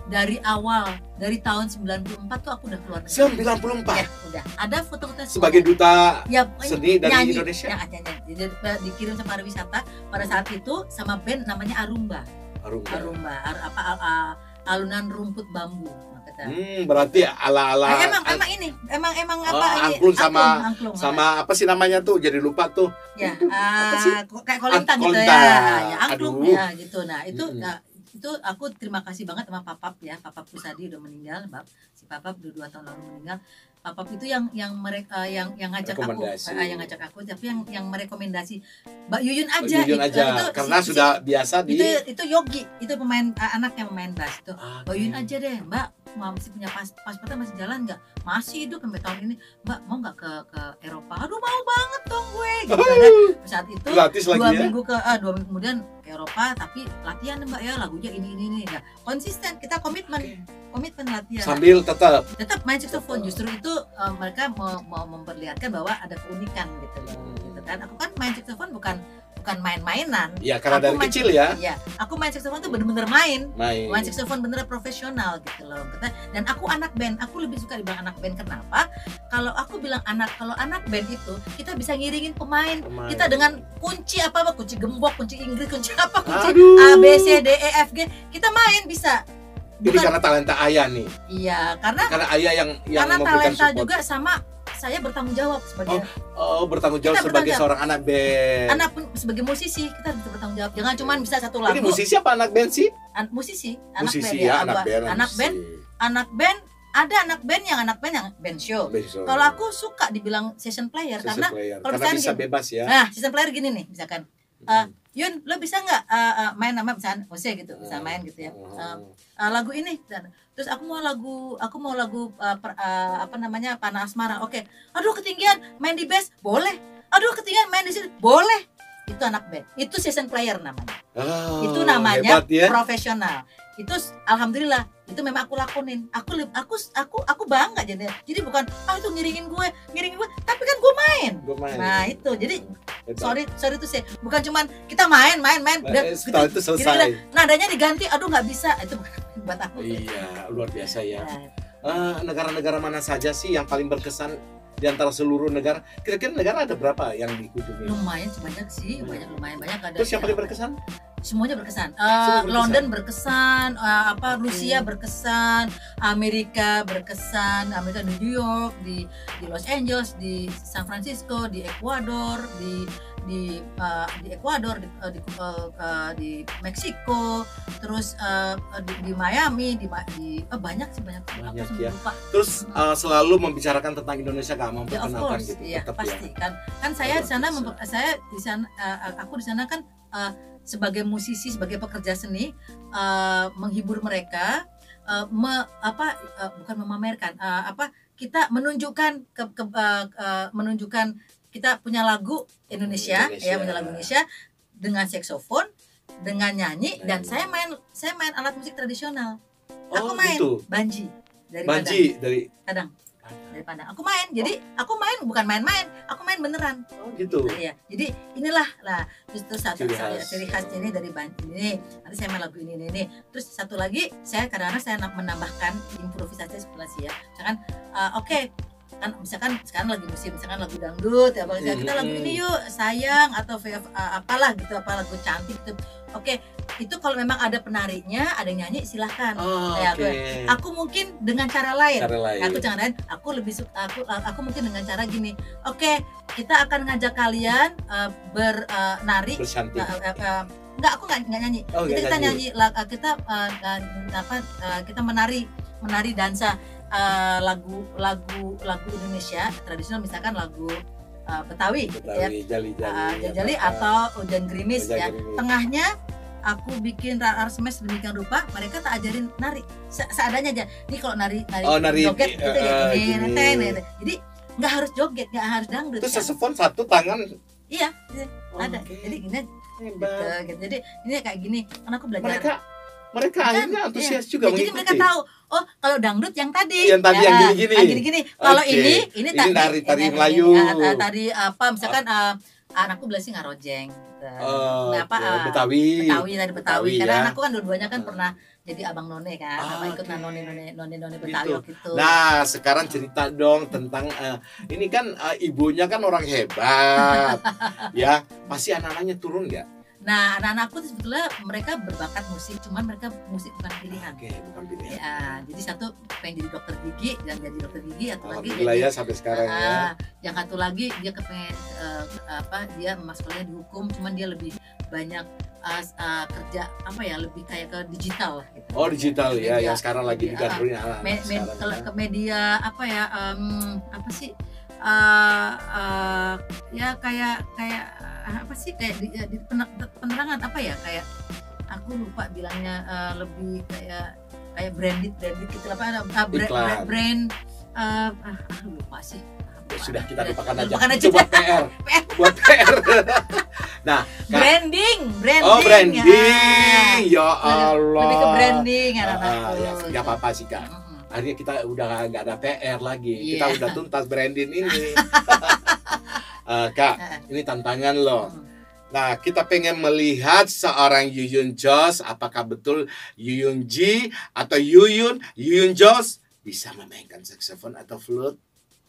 dari awal, dari tahun sembilan puluh empat tuh aku udah keluar negeri. sembilan puluh empat. Ya, udah. Ada foto-foto Sebagai duta ya, seni dari nyanyi, Indonesia. Ya, nyanyi. Jadi, dikirim sama pariwisata pada saat itu sama band namanya Arumba. Arumba. Arumba, Ar- apa al- al- alunan rumput bambu. Kata. Hmm, berarti ala-ala Ah, emang emang ini, emang emang Oh, apa ini? angklung sama angklung, sama apa sih namanya tuh? Jadi lupa tuh. ya, Itu apa ah, sih? kayak kolintang gitu ya. Kolintang. Ya, angklung Aduh. ya gitu. Nah, itu Mm-mm. nah, itu aku terima kasih banget sama Papap ya. Papap Pusadi udah meninggal, Bab. Si Papap udah dua tahun lalu meninggal. Papap itu yang yang mereka yang yang ngajak aku, Rekomendasi. ah, yang ngajak aku, tapi yang yang merekomendasi Mbak Yuyun aja. Yuyun itu, aja itu, karena si- sudah biasa di itu itu Yogi, itu pemain ah, anak yang main bass itu. Ah, Mbak Yuyun aja deh, Mbak masih punya pas paspornya masih jalan nggak? Masih hidup sampai tahun ini. Mbak mau nggak ke ke Eropa? Aduh mau banget dong gue. Gitu kan. Saat itu gratis lagi dua ya. minggu ke ah, dua minggu kemudian ke Eropa, tapi latihan Mbak ya lagunya ini ini ini. Nah, konsisten kita komitmen komitmen latihan. Sambil tetap Tetap main saxophone, justru itu eh, mereka mau, mau memperlihatkan bahwa ada keunikan gitu loh. Gitu kan. Aku kan main saxophone bukan bukan main-mainan. ya karena Aku dari main- kecil ya Iya, aku main saxophone tuh bener-bener main. main. Main saxophone bener profesional gitu loh. Kata- Dan aku anak band, aku lebih suka dibilang anak band. Kenapa? Kalau aku bilang anak, kalau anak band itu kita bisa ngiringin pemain. Pemain. Kita dengan kunci apa apa, kunci gembok, kunci Inggris, kunci apa, kunci Aduh. A B C D E F G, kita main bisa. Jadi Bukan, karena talenta ayah nih, iya, karena karena ayah yang yang karena memberikan talenta support. juga sama saya bertanggung jawab sebagai Oh, bertanggung jawab Kita sebagai bertanggung seorang anak band. anak pun sebagai musisi kita harus bertanggung jawab. Jangan cuma bisa satu Ini lagu. musisi apa anak band sih? An- musisi, anak Musisi band ya, ya. anak Apa- band. anak band, anak band ada anak band yang anak band yang band show. Kalau aku suka dibilang session player Session karena player. kalau karena misalnya bisa gini, bebas ya. nah session player gini nih misalkan uh, Yun lo bisa nggak uh, uh, main nama misalnya Jose gitu bisa main gitu ya uh, uh, lagu ini dan terus aku mau lagu aku mau lagu uh, per- uh, apa namanya Panah Asmara, oke, aduh ketinggian main di bass boleh, aduh ketinggian main di sini boleh, itu anak band, itu session player namanya. Oh, Itu namanya hebat ya. profesional. Itu s- alhamdulillah itu memang aku lakonin. Aku li- aku aku aku bangga jadi. Jadi bukan ah itu ngiringin gue, ngiringin gue, tapi kan gue main. Gua main. Nah, itu. Jadi Hebat. sorry sorry itu sih. Bukan cuman kita main main main udah Eh, gitu, setelah itu gitu, selesai. gitu. Nadanya diganti, aduh nggak bisa. Itu bukan buat aku. Iya, luar biasa ya. Nah, Eh, negara-negara mana saja sih yang paling berkesan di antara seluruh negara? Kira-kira negara ada berapa yang dikunjungi? lumayan banyak sih, banyak lumayan banyak ada. Terus yang paling berkesan? Semuanya berkesan. Eh, Semua berkesan. London berkesan, eh, apa Rusia Hmm. berkesan, Amerika berkesan, Amerika di New York, di di Los Angeles, di San Francisco, di Ecuador, di di eh, di Ecuador, di eh, di, eh, eh, di Meksiko, terus eh, di, di Miami, di, Ma- di eh, banyak sih banyak. Banyak, Aku ya. lupa. Terus eh, selalu membicarakan tentang Indonesia, nggak Ya of memperkenalkan course, gitu, iya tetap pasti ya. kan. Kan saya di sana, Luar biasa. memper- saya di sana, eh, aku di sana kan eh, sebagai musisi, sebagai pekerja seni, eh, menghibur mereka, eh, me- apa eh, bukan memamerkan, eh, apa kita menunjukkan ke, ke- eh, eh, menunjukkan kita punya lagu Indonesia, Indonesia. ya punya lagu Indonesia dengan saksofon, dengan nyanyi, dan Nyanyi. saya main saya main alat musik tradisional. Aku Oh, main gitu. banji dari Padang. Banji dari Padang. Dari Padang. Aku main. Jadi aku main bukan main-main, aku main beneran. oh, gitu. Iya. Jadi inilah lah terus terus satu Ciri saya khas. ciri khasnya ini dari banji ini. Nanti saya main lagu ini ini ini. Terus satu lagi saya kadang-kadang saya nak- menambahkan improvisasi seperti ya. Misalkan eh, oke kan misalkan sekarang lagi musim misalkan lagu dangdut ya bang, kita lagu ini yuk sayang atau V F, uh, apalah gitu apa lagu cantik gitu. Oke, itu kalau memang ada penarinya, ada yang nyanyi silahkan. Oh, Ya, oke. Aku mungkin dengan cara lain. Cara lain. Aku jangan lain. Aku lebih suka. Aku aku mungkin dengan cara gini. Oke, kita akan ngajak kalian uh, bernari. Bercantik. Uh, uh, uh, enggak, aku nggak nggak nyanyi. Oh, kita nggak kita nyanyi. nyanyi. la- uh, kita uh, uh, apa? uh, kita menari menari dansa uh, lagu lagu lagu Indonesia tradisional, misalkan lagu uh, Betawi, gitu ya. Betawi, jali-jali. Uh, jali apa. atau hujan gerimis Hujan ya. gerimis. Tengahnya aku bikin rar smash sedemikian rupa, mereka tak ajarin nari Se- seadanya aja. Nih kalau nari nari, Oh, nari, joget gitu ya eh, gini, gini. neten, neten. Jadi nggak harus joget, nggak harus dangdut. Terus kan? saxophone satu tangan. Iya, iya, Oh, ada. oke. Jadi gini, Hebat. gitu, gitu. Jadi ini kayak gini. Karena aku belajar. Mereka mereka Kan, akhirnya antusias iya. juga Ya, jadi mengikuti. mereka tahu. Oh, kalau dangdut yang tadi. Yang tadi, yang gini-gini. yang gini-gini. Kalau Oke. ini, ini Ini tadi tari-tari ini- ini- Melayu. ini, ah, ah, tari apa? Misalkan ah, anakku belajar ngarojeng. Gitu. Oh, Nah, apa? oke. ah, Betawi. Betawi tadi Betawi, Betawi, karena ya. anakku kan dua-duanya kan Hmm. pernah jadi abang none kan, Ah, sama ikut oke. none none none none Betawi Gitu. gitu. Nah, sekarang cerita dong tentang eh, ini kan eh, ibunya kan orang hebat, ya. Pasti anak-anaknya turun nggak? Nah, anak-anakku tuh sebetulnya mereka berbakat musik, cuman mereka musik bukan pilihan. Oke, bukan pilihan. Ya, jadi satu pengen jadi dokter gigi dan jadi dokter gigi, atau lagi Alhamdulillah jadi ya sampai sekarang ya. ah, yang satu lagi dia kepengen eh, apa dia masuknya di hukum, cuman dia lebih banyak eh, eh, kerja apa ya, lebih kayak ke digital lah gitu. Oh, digital ya, Media. yang sekarang lagi Media, digandrungi anak-anak Me- me- sekarang kalau ya. ke media apa ya, em, apa sih eh, eh, ya kayak kayak eh, apa sih kayak di, di pener- penerangan apa ya, kayak aku lupa bilangnya, eh, lebih kayak kayak branded branded gitu apa ada ah, brand Iklan. brand, brand eh, ah, ah, lupa sih. Ya sudah, kita lupakan aja. Lupakan aja. Itu buat P R. Buat P R. Nah, Kak. Branding, branding. Oh, branding. Ya. Ya Allah. Lebih ke branding Ah, anak-anakku. ya, nggak apa-apa sih, Kak. Mm-mm. Akhirnya kita udah nggak ada P R lagi. Iya. Kita udah tuntas branding ini. Eh, Kak, ini tantangan loh. Mm. Nah, kita pengen melihat seorang Yuyun Jos, apakah betul Yuyun Ji atau Yuyun Yuyun Jos bisa memainkan saksofon atau flute?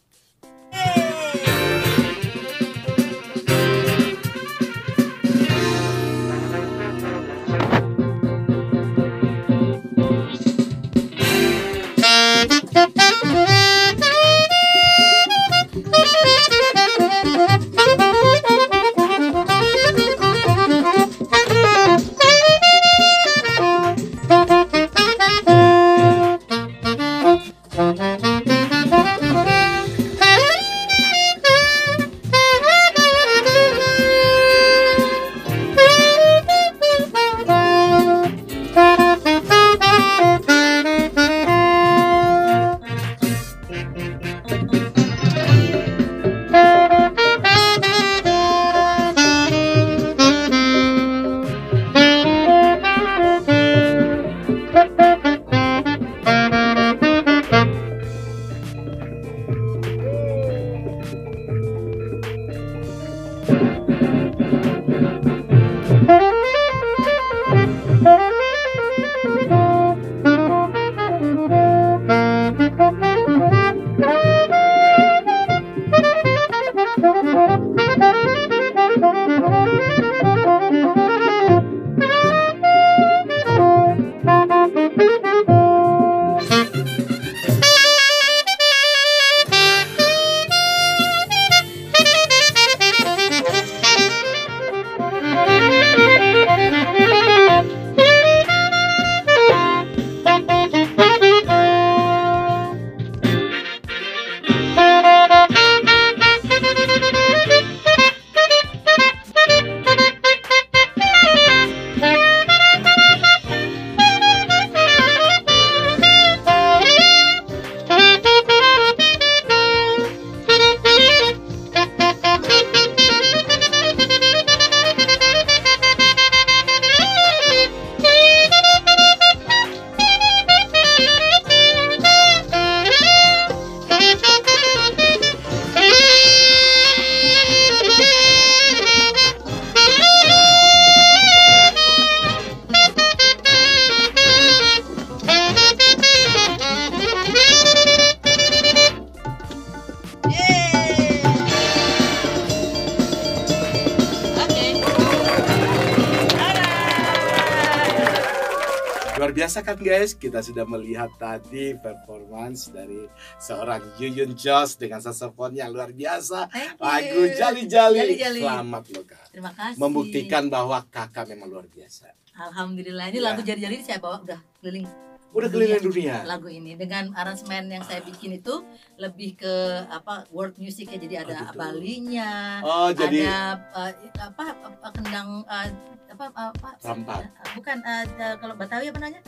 Luar biasa kan guys, kita sudah melihat tadi performance dari seorang Yuyun Jos dengan saxophone yang luar biasa. Thank you. Lagu Jali-Jali. Jali-Jali. Selamat loh Kak. Terima kasih. Membuktikan bahwa kakak memang luar biasa. Alhamdulillah, ini Ya. lagu jari-jari ini saya bawa udah keliling Udah keliling dunia. lagu ini dengan aransemen yang saya bikin itu lebih ke apa world music ya, jadi ada Oh, gitu. balinya, Oh, jadi ada eh, apa, apa kendang eh, apa apa Rampak. eh, bukan eh, eh, kalau Betawi apa namanya,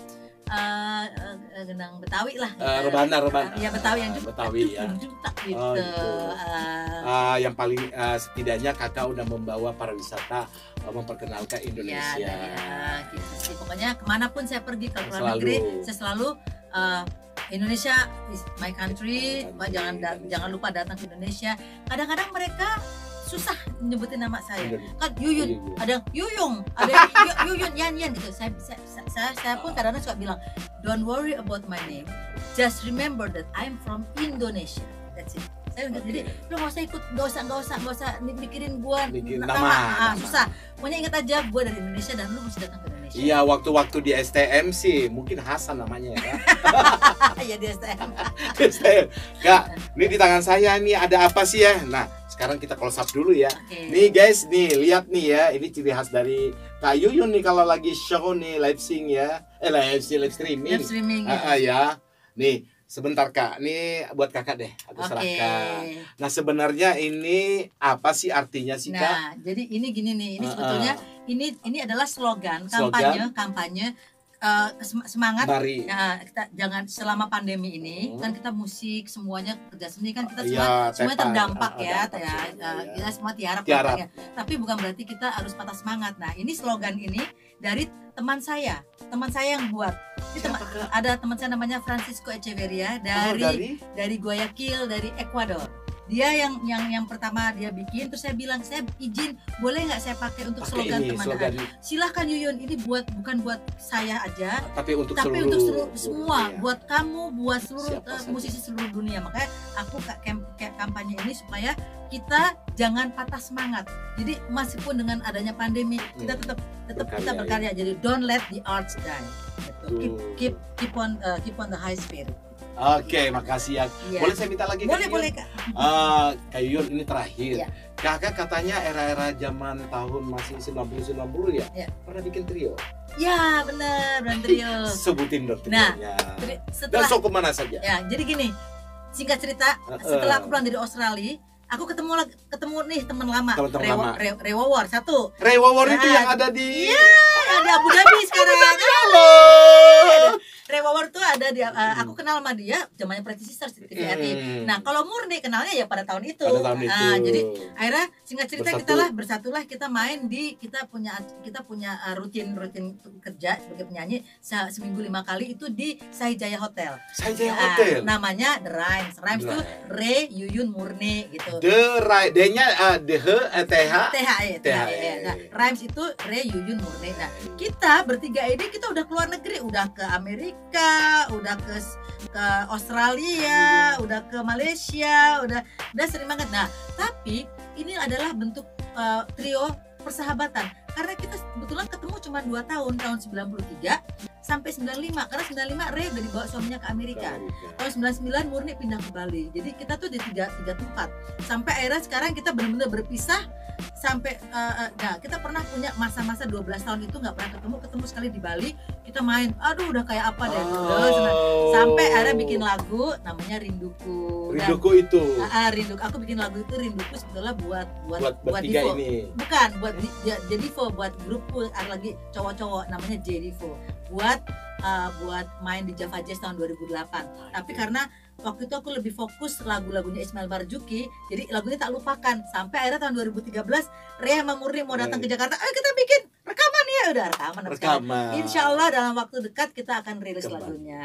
Eh, eh, kendang Betawi lah. eh, rebana, rebana. Ya Betawi yang Ah, Betawi ya. jutak gitu. Oh, gitu. Eh, Ah, yang paling ah, setidaknya kakak udah membawa pariwisata ah, memperkenalkan Ya, Indonesia. ya, gitu sih. Pokoknya kemanapun saya pergi ke luar Selalu. negeri, saya selalu uh, Indonesia is my country. My Pak, jangan da- country. jangan lupa datang ke Indonesia. Kadang-kadang mereka susah nyebutin nama saya. Bener. Kan Yuyun, Yuyun. ada Yuyung, ada Yu- Yuyun, Yan Yan gitu. Saya, saya, saya, saya pun kadang-kadang suka bilang, don't worry about my name, just remember that I'm from Indonesia. That's it. Saya ingat, jadi lu nggak usah ikut, nggak usah, nggak usah, nggak usah mikirin gua Bikin nama, nama, Ah, nama. susah. Pokoknya ingat aja gua dari Indonesia dan lu mesti datang ke Indonesia. Iya, waktu-waktu di S T M sih, mungkin Hasan namanya ya. Iya di S T M. S T M. Kak, ini di tangan saya nih ada apa sih ya? Nah, sekarang kita close up dulu ya. Oke. Nih guys, nih lihat nih ya, ini ciri khas dari Kak Yuyun nih kalau lagi show nih live sing ya, eh live sing live streaming. Live streaming. Ah, ah, ya. Nih, sebentar Kak, nih buat Kakak deh, aku Oke. serahkan. Nah, sebenarnya ini apa sih artinya sih Kak? Nah, jadi ini gini nih, ini Ah, sebetulnya ah. ini ini adalah slogan Slogan. kampanye kampanye eh, sem- semangat. Mari. Nah, kita jangan selama pandemi ini Hmm. kan kita musik semuanya kerja seni kan kita Iya, semua semuanya tepat. terdampak Ah, ya, dampak ya, semua, eh, iya. kita semua tiarap, Tiarap. dampaknya. Tapi bukan berarti kita harus patah semangat. Nah, ini slogan ini dari teman saya, teman saya yang buat. Ini teman, Siapa, Kak? ada teman saya namanya Francisco Oh, Echeverria dari dari dari Guayaquil, dari Ekuador. Dia yang yang yang pertama dia bikin, terus saya bilang, saya izin boleh nggak saya pakai untuk pakai slogan ini teman. slogan, Silahkan Yuyun, ini buat bukan buat saya aja, tapi untuk tapi seluruh untuk seluruh semua, dunia. buat kamu, buat seluruh Siapa uh, saja. musisi seluruh dunia. Makanya aku ka- kem- kayak kampanye ini supaya kita jangan patah semangat. Jadi meskipun dengan adanya pandemi, kita Hmm. tetap tetap Berkarya, kita ya. berkarya. Jadi don't let the arts die. Gitu. Keep Tuh. keep keep on uh, keep on the high spirit. Oke, makasih ya. Iya. Boleh saya minta lagi Boleh Kak boleh Yuyun? Kak. Ah, Kak Yuyun, ini terakhir. Iya. Kakak katanya era-era zaman tahun masih sembilan puluh sembilan puluh ya? Iya. Pernah bikin trio? Ya benar, benar trio. Sebutin dong Nah, trionya. Tri- Dan Setelah so kemana saja? ya, jadi gini, singkat cerita, Uh-uh. setelah aku pulang dari Australia, aku ketemu lagi ketemu nih teman lama, Teman-teman Rewo, lama. Re- Rewawar satu, Ray Wawor itu Nah, yang ada di iya, ada Abu Dhabi sekarang. Halo. Rewawar tuh ada di, uh, aku kenal sama dia zamannya Pretty Sisters di T V R I. Hmm. Nah, kalau Murni kenalnya ya pada tahun itu. Pada tahun itu. Ah, jadi akhirnya singkat cerita Bersatu. kita lah bersatulah kita main di kita punya kita punya uh, rutin rutin kerja sebagai penyanyi se- seminggu lima kali itu di Saijaya Hotel. Saya Jaya Nah, Hotel. namanya The Rhymes. Rhymes tuh Rhymes. Re Yuyun Murni gitu. The Ray, D-nya uh, D H eh, T H. T H E, T H E. Nah, Rhymes itu Re Yuyun Murni. Nah, kita bertiga ini kita udah keluar negeri, udah ke Amerika, udah ke ke Australia, udah ke Malaysia, udah udah sering banget. Nah, tapi ini adalah bentuk uh, trio persahabatan karena kita kebetulan ketemu cuma dua tahun, tahun sembilan puluh tiga sampai sembilan puluh lima, karena sembilan puluh lima Ray udah dibawa suaminya ke Amerika. Tahun sembilan puluh sembilan Murni pindah ke Bali. Jadi kita tuh di tiga, tiga tempat. Sampai akhirnya sekarang kita benar-benar berpisah sampai uh, uh, nah kita pernah punya masa-masa dua belas tahun itu nggak pernah ketemu, ketemu sekali di Bali. Kita main, aduh udah kayak apa deh. Udah, senang. Sampai akhirnya bikin lagu namanya Rinduku. Dan- Rinduku itu Ah, ah, Rinduku. Aku bikin lagu itu Rinduku sebetulnya buat buat buat buat bertiga Divo. ini. Bukan, buat di- ya, Jedivo, buat grupku ada lagi cowok-cowok namanya Jedivo. Buat uh, buat main di Java Jazz tahun dua ribu delapan. Tapi karena waktu itu aku lebih fokus lagu-lagunya Ismail Marzuki, jadi lagunya tak lupakan. Sampai akhirnya tahun dua ribu tiga belas Rea sama Murni mau datang ke Jakarta, ayo kita bikin rekaman ya, udah rekaman. Rekaman. Insya Allah dalam waktu dekat kita akan rilis Kembali. lagunya.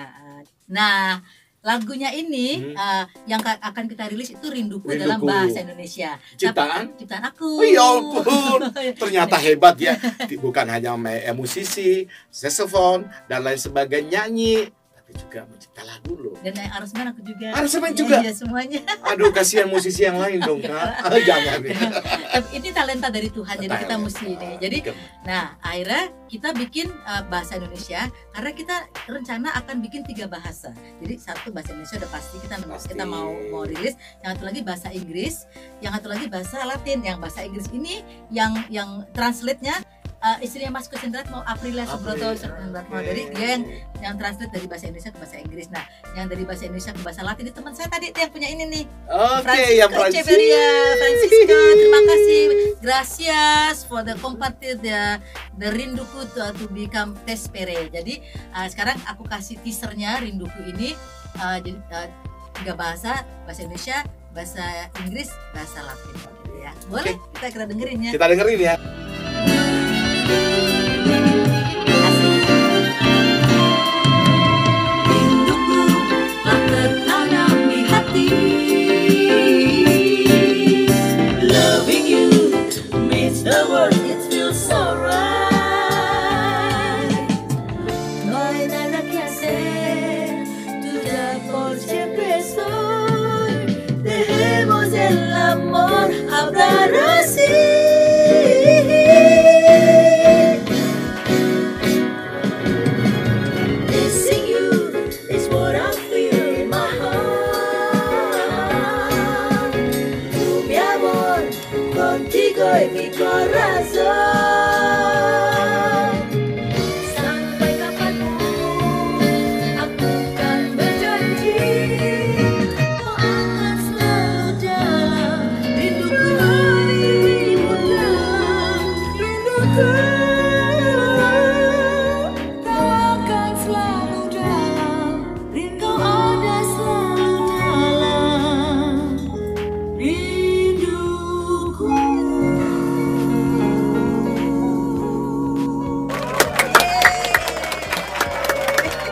Nah, lagunya ini Hmm. uh, yang ka- akan kita rilis itu Rinduku, Rinduku. dalam bahasa Indonesia. Ciptaan? Tapi- ciptaan aku. Oh, ya ampun. Ternyata hebat ya. Bukan hanya me- eh, musisi, saxophone dan lain sebagainya nyanyi, tapi juga mencipta lagu loh. Dan yang aransemen aku juga. Aransemen Iya, juga? iya, semuanya. Aduh, kasihan musisi yang lain dong, Kak. Jangan. Tapi ini talenta dari Tuhan, jadi kita Talenta. mesti ini. Jadi, nah akhirnya kita bikin uh, bahasa Indonesia karena kita rencana akan bikin tiga bahasa. Jadi satu bahasa Indonesia udah pasti kita Pasti. kita mau mau rilis. Yang satu lagi bahasa Inggris, yang satu lagi bahasa Latin. Yang bahasa Inggris ini yang yang translate-nya uh, istrinya Mas Kusendrat mau Aprilia Subroto April. Subroto. Jadi dia yang yang translate dari bahasa Indonesia ke bahasa Inggris. Nah, yang dari bahasa Indonesia ke bahasa Latin ini teman saya tadi yang punya ini nih. Oke, yang Prancis. Echeverria, Francisco, terima kasih. Gracias for the compartir the the Rinduku to, to become Tespere. Jadi uh, sekarang aku kasih teasernya Rinduku ini uh, jadi uh, tiga bahasa, bahasa Indonesia, bahasa Inggris, bahasa Latin gitu ya. Boleh kita kita dengerin ya. Kita dengerin ya. Rinduku telah tertanam di hati, loving you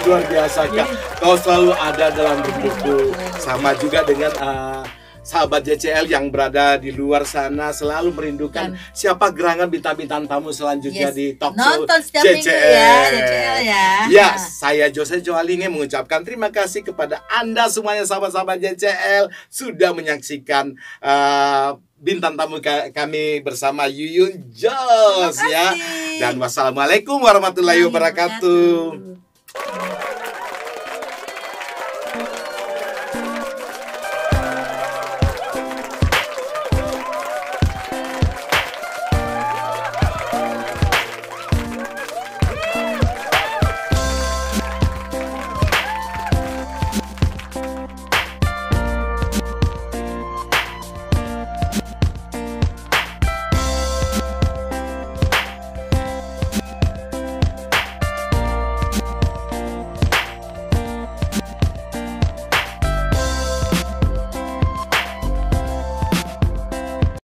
Luar biasa Kak. Kau selalu ada dalam hidupku. Sama juga dengan uh, sahabat J C L yang berada di luar sana selalu merindukan Dan, siapa gerangan bintang-bintang tamu selanjutnya yes, di talk show nonton setiap J C L. minggu ya, J C L ya. Ya, saya Jose Joalinge mengucapkan terima kasih kepada Anda semuanya sahabat-sahabat J C L sudah menyaksikan uh, bintang tamu ka- kami bersama Yuyun Jos ya. Dan wassalamualaikum warahmatullahi wabarakatuh.